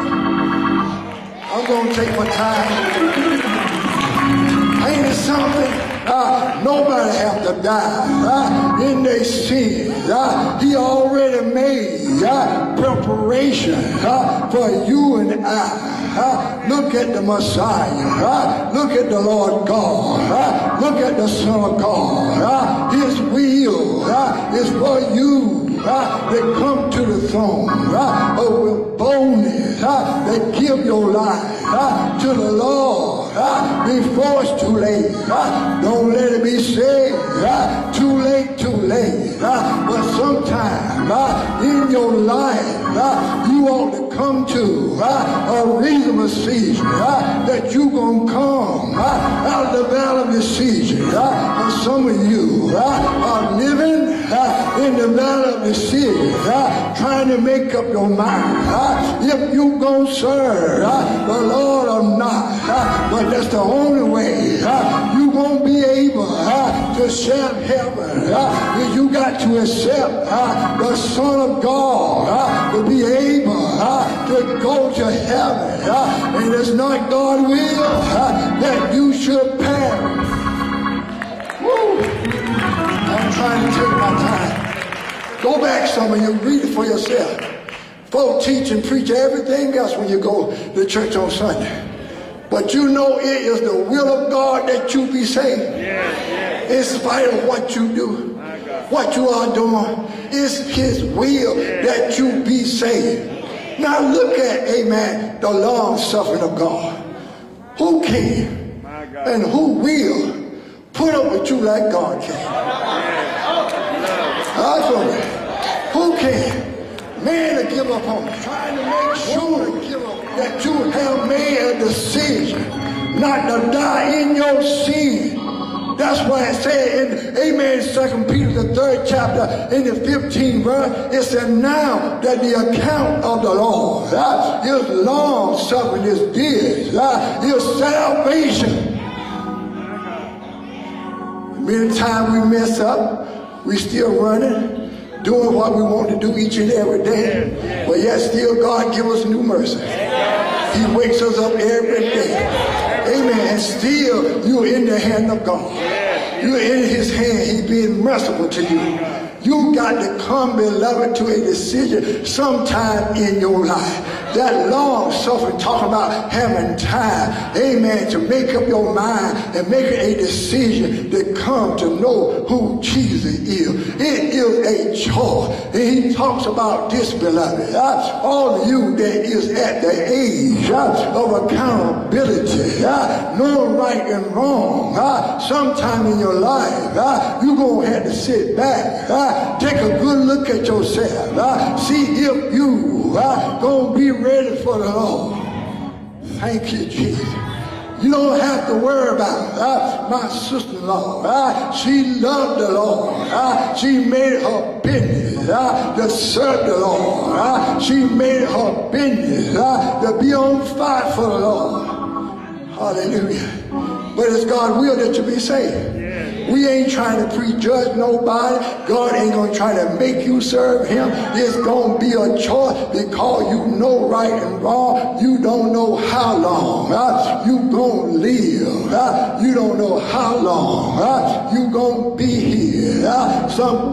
I'm going to take my time. Ain't it something? Nobody have to die in their sins. He already made preparation for you and I. Look at the Messiah. Look at the Lord God. Look at the Son of God. His will is for you that come to the throne with boldness, that give your life to the Lord before it's too late. Don't let it be said too late, too late. But sometime in your life you ought to come to a reasonable decision that you're going to come out of the valley of decision. And some of you are living in the valley of decision, trying to make up your mind if you're going to serve the Lord or not. But that's the only way you're going to be able to share heaven. You got to accept the Son of God to be able to go to heaven. And it's not God's will that you should perish. Woo. I'm trying to take my time. Go back some of you, read it for yourself. Folk teach and preach everything else when you go to church on Sunday. But you know it is the will of God that you be saved. In spite of what you do, what you are doing, it's his will that you be saved. Now look at, amen, the long suffering of God. Who can and who will put up with you like God can? Who can? Man to give up on you, trying to make sure that you have made a decision not to die in your sin. That's why it said in, amen, 2 Peter, the 3rd chapter, in the 15th verse, it said, now that the account of the Lord, his long suffering is this, his salvation. Many times we mess up, we still running, doing what we want to do each and every day. But yet still God give us new mercy. He wakes us up every day. Amen. And still you're in the hand of God. You're in his hand. He's being merciful to you. You got to come, beloved, to a decision sometime in your life. That long suffering, talking about having time, amen, to make up your mind and make a decision to come to know who Jesus is. It is a choice. And he talks about this, beloved. All of you that is at the age of accountability, knowing right and wrong, sometime in your life, you're going to have to sit back, take a good look at yourself, see if you going to be ready for the Lord. Thank you, Jesus. You don't have to worry about my sister-in-law. She loved the Lord. She made her business to serve the Lord. She made her business to be on fire for the Lord. Hallelujah. But it's God's will that you be saved. We ain't trying to prejudge nobody. God ain't going to try to make you serve him. It's going to be a choice because you know right and wrong. You don't know how long you going to live. You don't know how long you going to be here. Some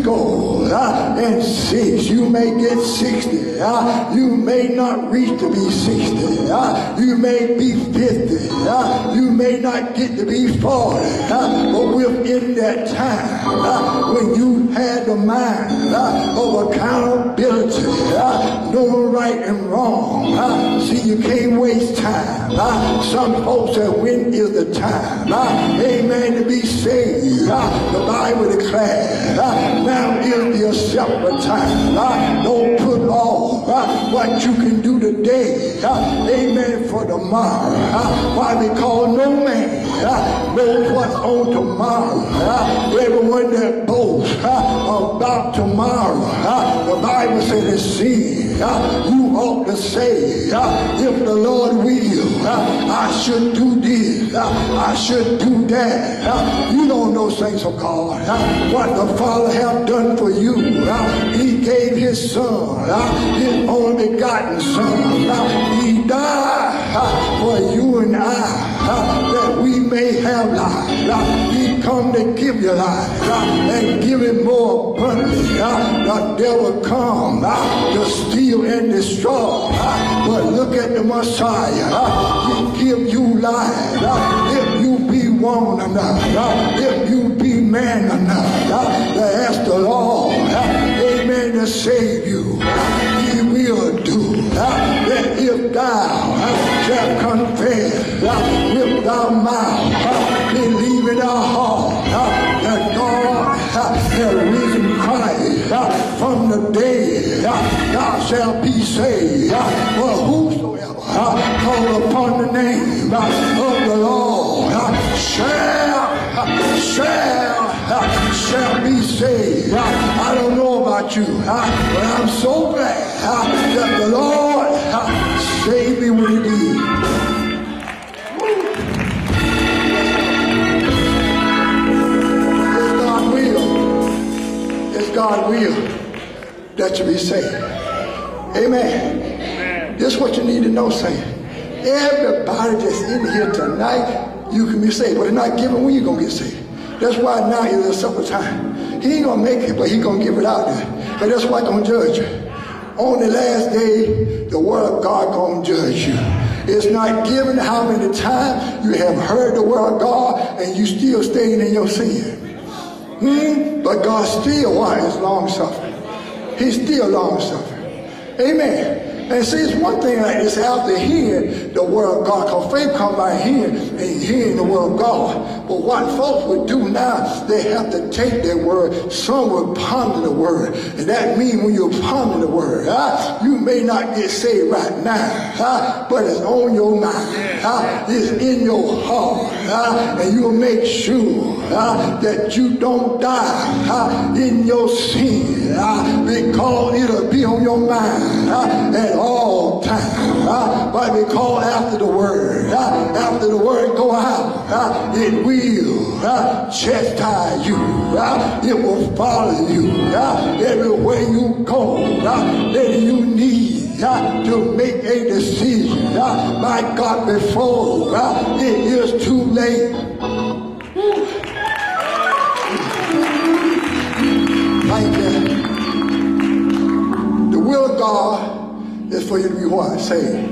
86. You may get 60. You may not reach to be 60. You may be 50. You may not get to be 40. But within that time, when you had the mind of accountability, knowing right and wrong, see, you can't waste time. Some folks say, when is the time? Amen, to be saved. The Bible declares, now is the acceptable time. Don't put off what you can do today. Amen, for tomorrow. Why? Because no man knows what's on tomorrow. Everyone that boasts about tomorrow, the Bible says it's sin. You ought to say, if the Lord will, I should do this, I should do that. You don't know, saints of God, what the Father have done for you. He gave his son, his only begotten son. He died for you and I, that we may have life. He come to give you life and give it more abundantly. The devil come to steal and destroy, but look at the Messiah. He give you life if you be woman enough, if you be man enough to ask the Lord, amen, to save you. He will do that if thou shalt confess with thy mouth, believe in thy heart that God has risen Christ from the dead, thou shalt be saved. For whosoever call upon the name of the Lord shall be saved. I don't know about you, but I'm so glad that the Lord saved me when he did. It's God's will that you be saved. Amen. This is what you need to know, saint. Everybody that's in here tonight, you can be saved, but it's not given when you're going to get saved. That's why now is a simple time. He ain't going to make it, but he's going to give it out there. But that's why he's going to judge you. On the last day, the word of God going to judge you. It's not given how many times you have heard the word of God and you still staying in your sin. But God still, why? Is long-suffering. He's still long-suffering. Amen. And see, it's one thing like this after hearing the word of God, because faith comes by hearing and hearing the word of God. But what folks would do now, they have to take their word. Some will ponder the word. And that means when you ponder the word, you may not get saved right now, but it's on your mind. It's in your heart. And you'll make sure that you don't die in your sin, because it'll be on your mind at all times. But because after the word go out, it will chastise you. It will follow you everywhere you go. Then you need to make a decision, my God, before it is too late. Thank you. The will of God is for you to be what? Saved.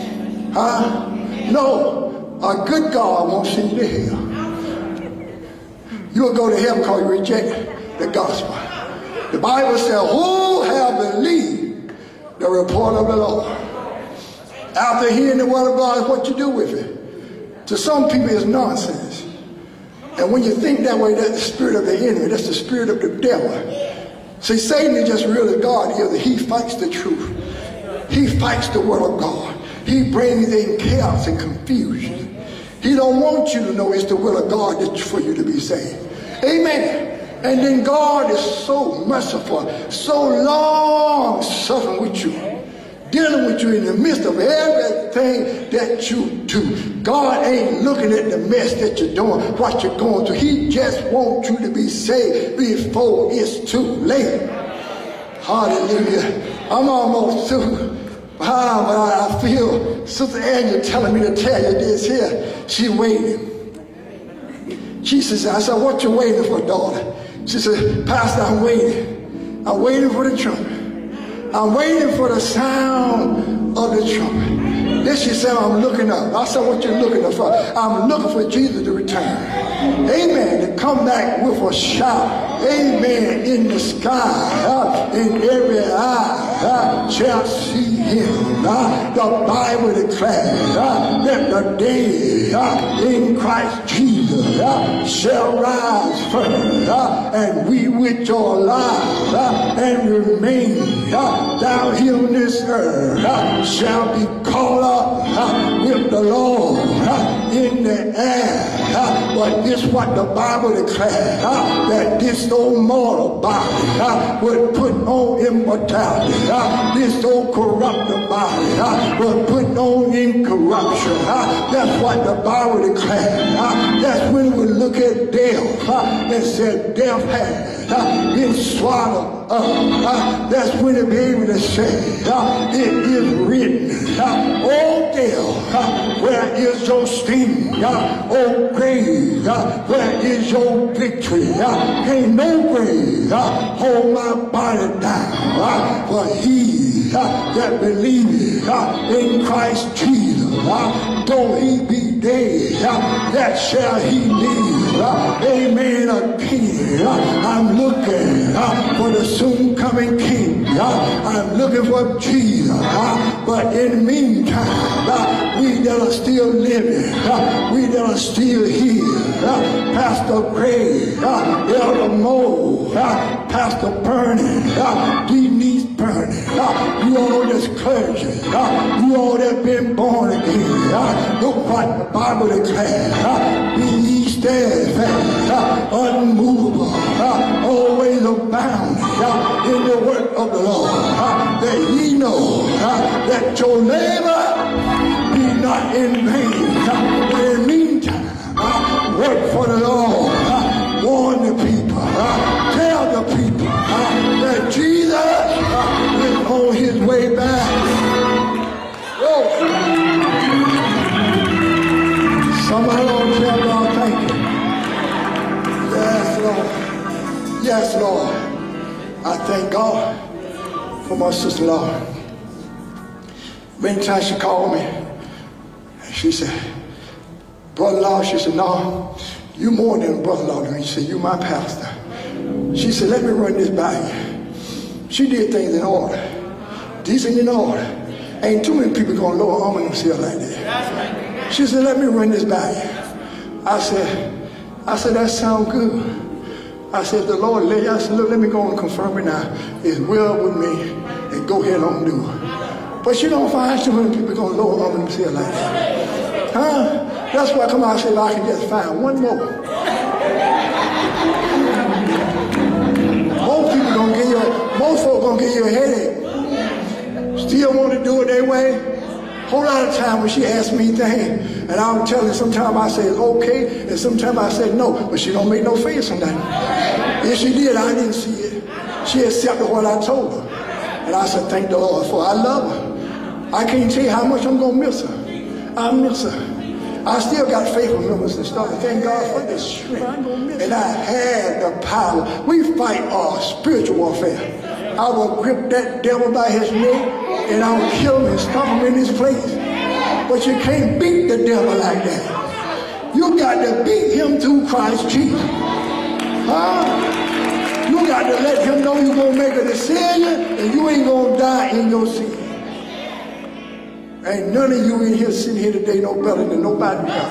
No, a good God won't send you to hell. You'll go to hell because you reject the gospel. The Bible says, who have believed the report of the Lord? After hearing the word of God, what you do with it? To some people, it's nonsense. And when you think that way, that's the spirit of the enemy. That's the spirit of the devil. See, Satan is just really God. He fights the truth. He fights the word of God. He brings in chaos and confusion. He don't want you to know it's the will of God for you to be saved. Amen. And then God is so merciful, so long suffering with you. dealing with you in the midst of everything that you do. God ain't looking at the mess that you're doing, what you're going through. He just wants you to be saved before it's too late. Hallelujah. I'm almost through. But I feel Sister Angela telling me to tell you this here. She waiting. She says, I said, what you waiting for, daughter? She said, Pastor, I'm waiting. I'm waiting for the trumpet. I'm waiting for the sound of the trumpet. Then she said, I'm looking up. I said, what you looking up for? I'm looking for Jesus to return. Amen. To come back with a shout. Amen. In the sky. In every eye shall see him. The Bible declares that the dead in Christ Jesus shall rise first. And we which are alive and remain down here on this earth shall be caught up with the Lord in the air. But this what the Bible declares, that this old mortal body would put on immortality. This old corruptible body would put on incorruption. That's what the Bible declares. That's when we look at death and say death has been swallowed up. That's when it be able to say it is written. Oh death, where is your sting? Oh grave, where is your victory? Ain't no grave hold my body down. For he that believeth in Christ Jesus, though he be dead, that shall he live. Amen. Again, I'm looking for the soon coming King. I'm looking for Jesus. But in the meantime, we that are still living, we that are still here, Pastor Gray, Elder Moe, Pastor Burning, Denise Burning, you all that's clergy, you all that been born again, look what the Bible declares. Be ye steadfast, unmovable, always abounding in the work of the Lord, that ye know that your labor be not in vain. But in the meantime, work for the Lord, warn the people, tell the people that Jesus is on his way back. Somebody don't tell God thank you. Yes, Lord. Yes, Lord. I thank God for my sister-in-law. Many times she called me and she said, brother-in-law, she said, no, you more than a brother-in-law to me. She said, you my pastor. She said, let me run this by you. She did things in order, decent in order. Ain't too many people gonna lower arm themselves like that. She said, let me run this by you. I said, that sounds good. I said, the Lord led you. I said, look, let me go and confirm it now. It's well with me, and go ahead and do it. But you don't find too many people going to lower arm themselves like that. Huh? That's why I come out and say, well, I can just find one more. Most folks gonna give you a headache. Still want to do it their way. Whole lot of time when she asks me things, and I'll tell her sometimes I say it's okay, and sometimes I say no, but she don't make no face on that. If she did, I didn't see it. She accepted what I told her. And I said, thank the Lord for her. I love her. I can't tell you how much I'm going to miss her. I miss her. I still got faithful members and stuff. Thank God for the strength. And I had the power. We fight our spiritual warfare. I will grip that devil by his neck, and I will kill him and stomp him in his place. But you can't beat the devil like that. You got to beat him through Christ Jesus. Huh? You got to let him know you're going to make a decision, and you ain't going to die in your sin. Ain't none of you in here sitting here today no better than nobody else.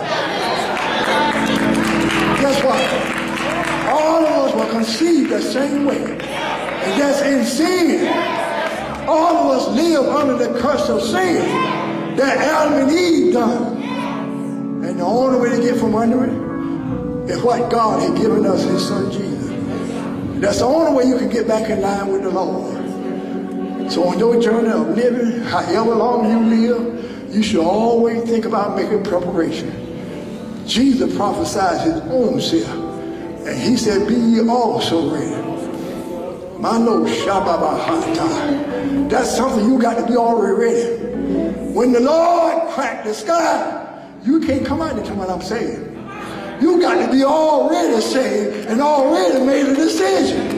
Guess what? All of us were conceived the same way. And that's in sin. All of us live under the curse of sin that Adam and Eve done. And the only way to get from under it is what God had given us, his son Jesus. That's the only way you can get back in line with the Lord. So on your journey of living, however long you live, you should always think about making preparation. Jesus prophesied his own self, and he said, be ye also ready. Mano Shababahata. That's something you got to be already ready. When the Lord cracked the sky, you can't come out and tell what I'm saying. You got to be already saved and already made a decision.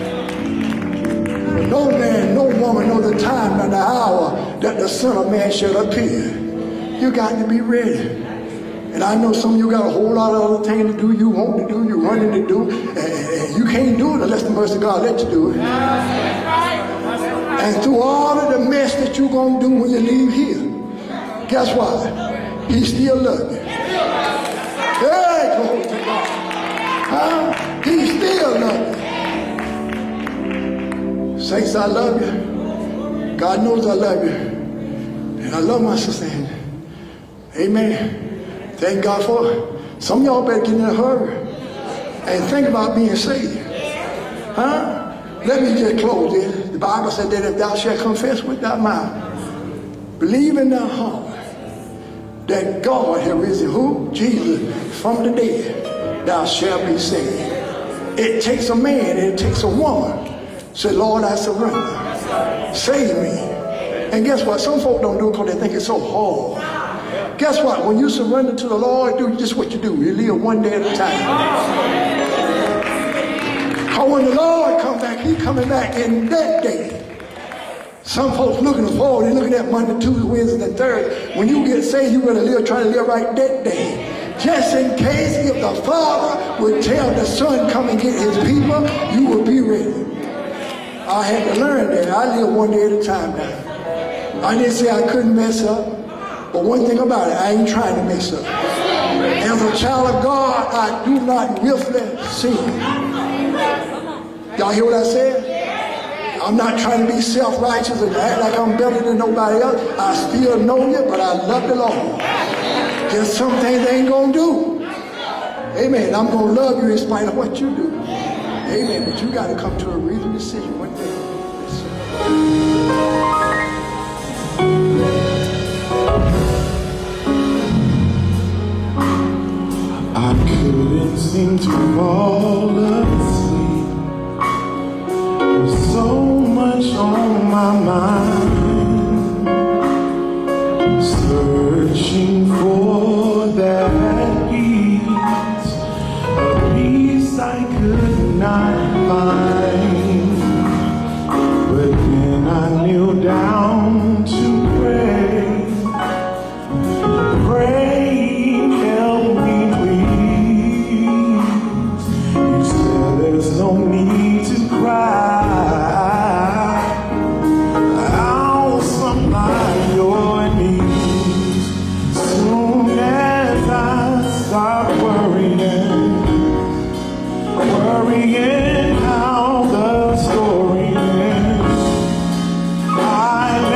No man, no woman know the time nor the hour that the Son of Man shall appear. You got to be ready. And I know some of you got a whole lot of other things to do, you want to do, you're running to do, and you can't do it unless the mercy of God let you do it. And through all of the mess that you're going to do when you leave here, guess what? He still loves you. Hey, glory to God. Huh? He still loves you. Saints, I love you. God knows I love you. And I love my sister Angie. Amen. Thank God for it. Some of y'all better get in a hurry and think about being saved. Huh? Let me just close this. The Bible said that if thou shalt confess with thy mouth, believe in thy heart that God has risen who? Jesus from the dead, thou shalt be saved. It takes a man and it takes a woman. Say, Lord, I surrender. Save me. And guess what? Some folk don't do it because they think it's so hard. Guess what? When you surrender to the Lord, do just what you do. You live one day at a time. How when the Lord comes back, he's coming back in that day. Some folks looking forward, they're looking at Monday, Tuesday, Wednesday, and Thursday. When you get saved, you better live, try to live right that day. Just in case if the Father would tell the Son, come and get his people, you will be ready. I had to learn that. I live one day at a time now. I didn't say I couldn't mess up. But one thing about it, I ain't trying to mess up. As a child of God, I do not willfully sin. Y'all hear what I said? I'm not trying to be self-righteous and act like I'm better than nobody else. I still know you, but I love the Lord. Just some things I ain't going to do. Amen. I'm going to love you in spite of what you do. Amen. But you got to come to a reasonable decision one day. I couldn't seem to fall asleep. There's so much on my mind, searching for that peace, a peace I could not find. But then I kneel down to pray, help me please. You said there's no need to cry, I'll supply your needs. Soon as I stop worrying how the story ends, I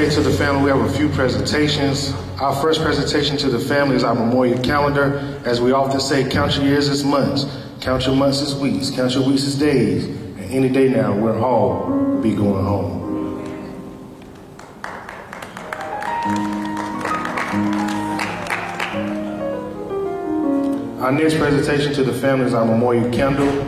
say to the family, we have a few presentations. Our first presentation to the family is our memorial calendar. As we often say, count your years as months, count your months as weeks, count your weeks as days. And any day now, we'll all be going home. Our next presentation to the family is our memorial candle.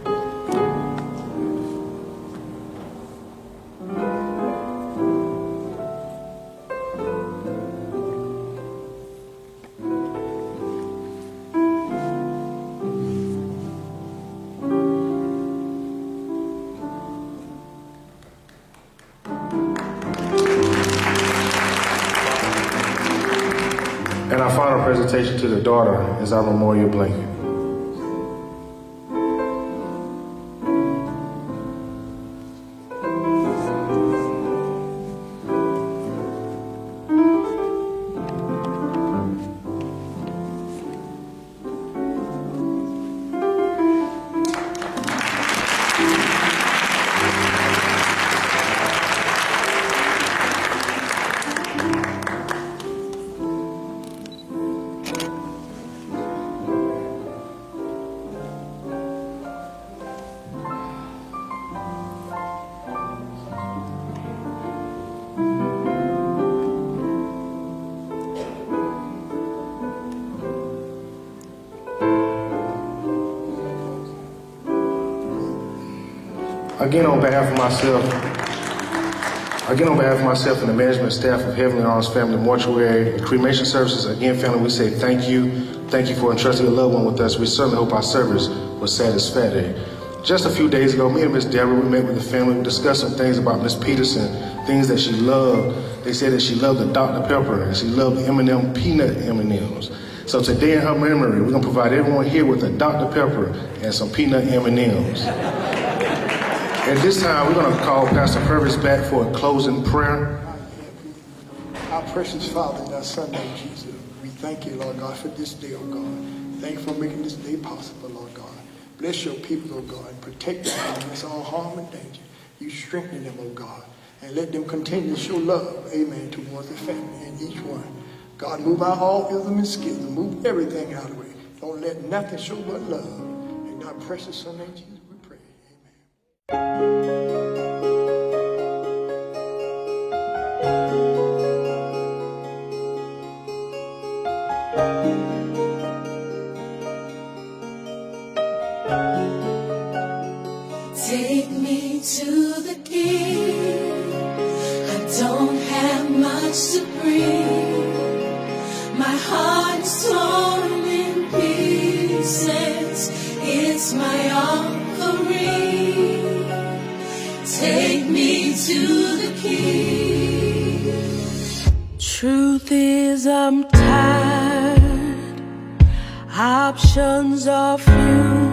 And our final presentation to the daughter is our memorial blanket. Again, on behalf of myself and the management staff of Heavenly Arms Family Mortuary and Cremation Services, again, family, we say thank you. Thank you for entrusting your loved one with us. We certainly hope our service was satisfactory. Just a few days ago, me and Miss Deborah, we met with the family. We discussed some things about Miss Peterson, things that she loved. They said that she loved the Dr. Pepper and she loved the M&M peanut M&Ms. So today in her memory, we're going to provide everyone here with a Dr. Pepper and some peanut M&Ms. At this time, we're going to call Pastor Purvis back for a closing prayer. Our precious Father and our Son, Lord Jesus, we thank you, Lord God, for this day, oh God. Thank you for making this day possible, Lord God. Bless your people, oh God, and protect them against all harm and danger. You strengthen them, oh God, and let them continue to show love, amen, towards the family and each one. God, move out all ism and schism. Move everything out of the way. Don't let nothing show but love. In our precious Son, name Jesus, we pray. Take me to the King. I don't have much to bring. My heart's torn in pieces. It's my offering. Take me to the King. Truth is, I'm tired. Options are few.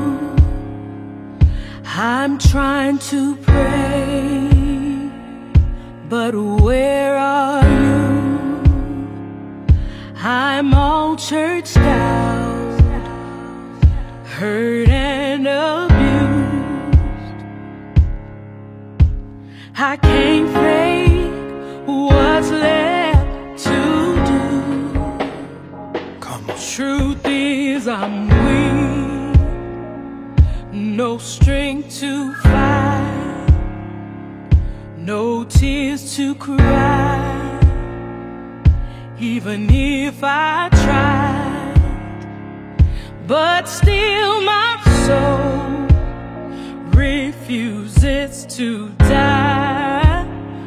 I'm trying to pray, but where are you? I'm all churched out, hurt and abused. I can't fake what's left to do. Come on. Truth is, I'm weak. No strength to fight, no tears to cry. Even if I tried, but still my soul refuses to die.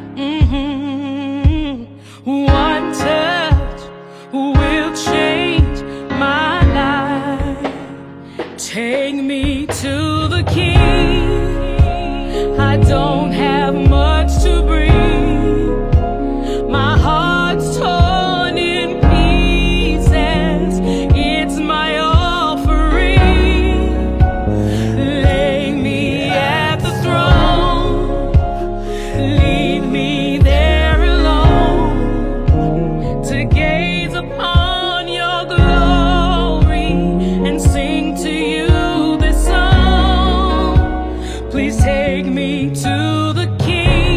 One touch will change my life. Take me to the King. I don't have much to bring. My heart's torn in pieces. It's my offering. Lay me at the throne. Leave me there alone to gaze upon your glory and sing to you. Please take me to the King.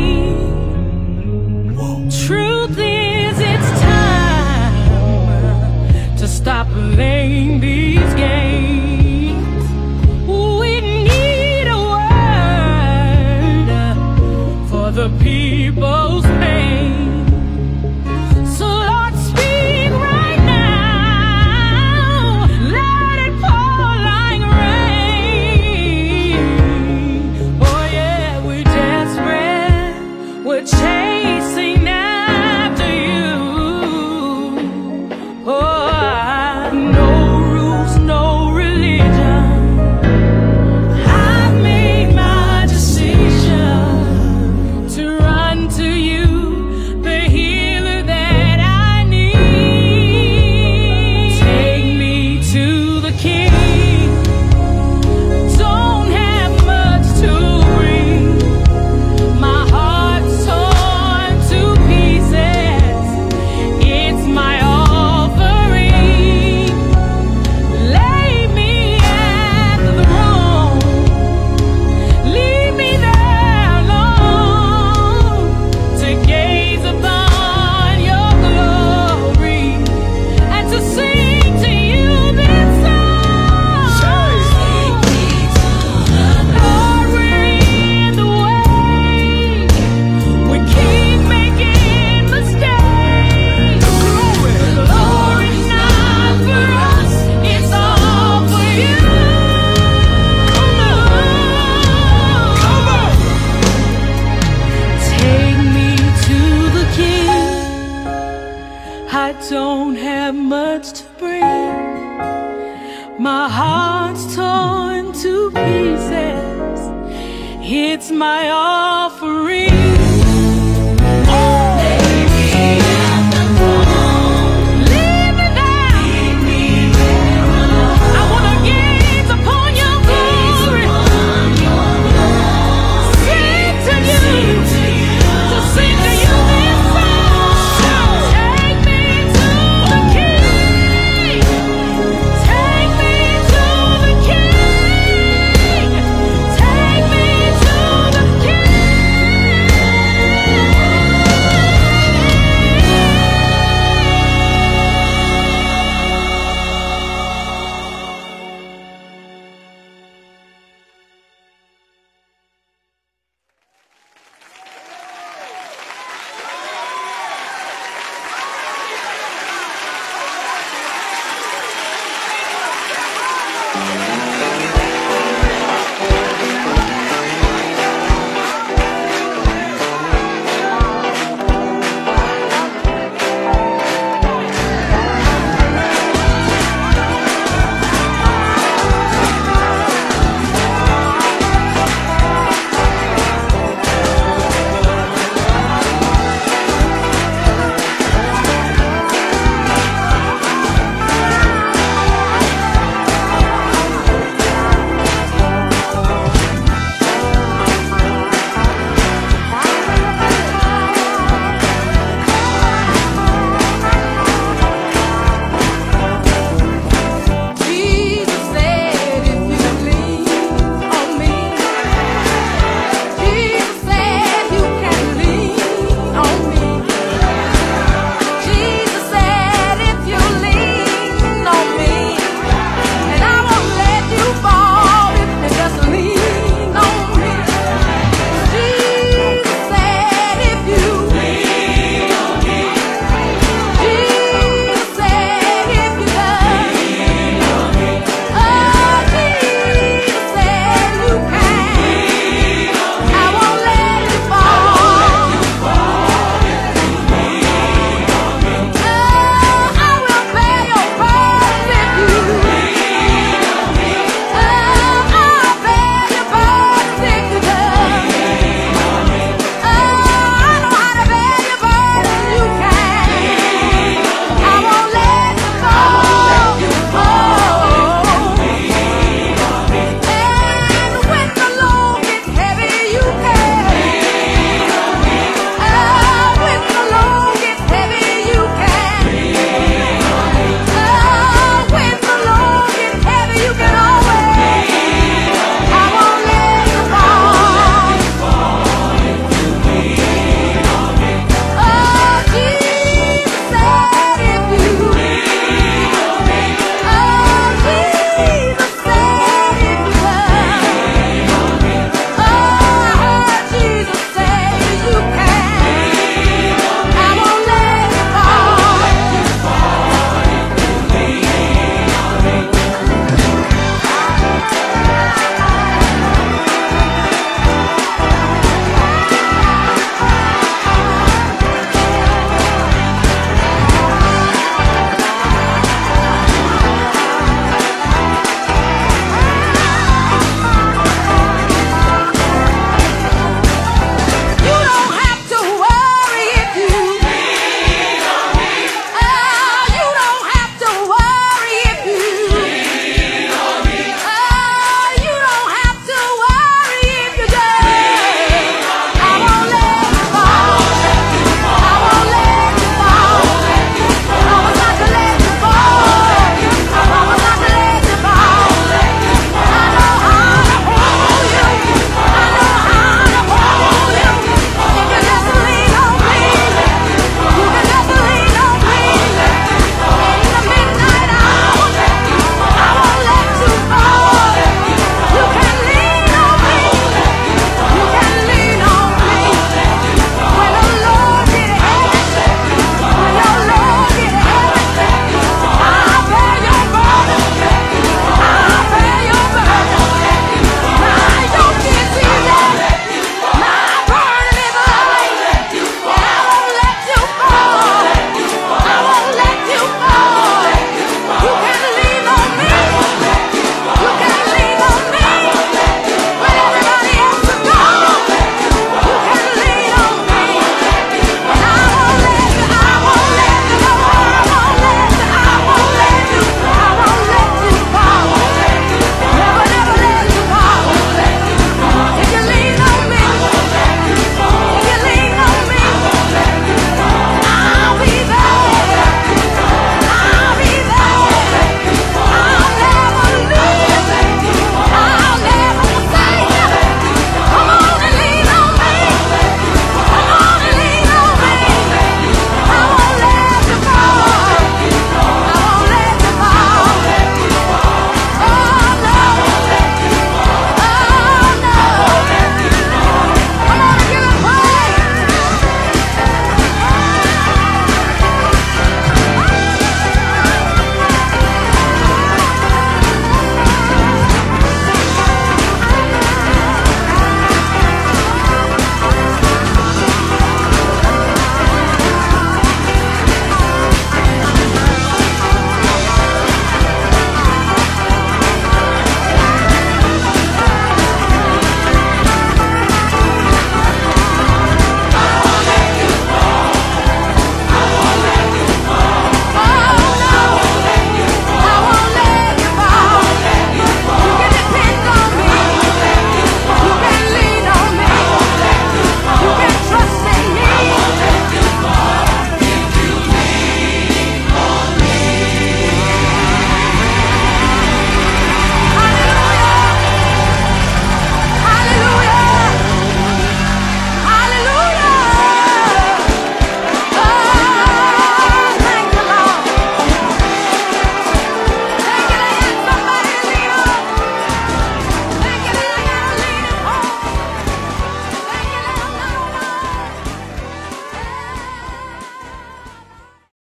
It's my offering.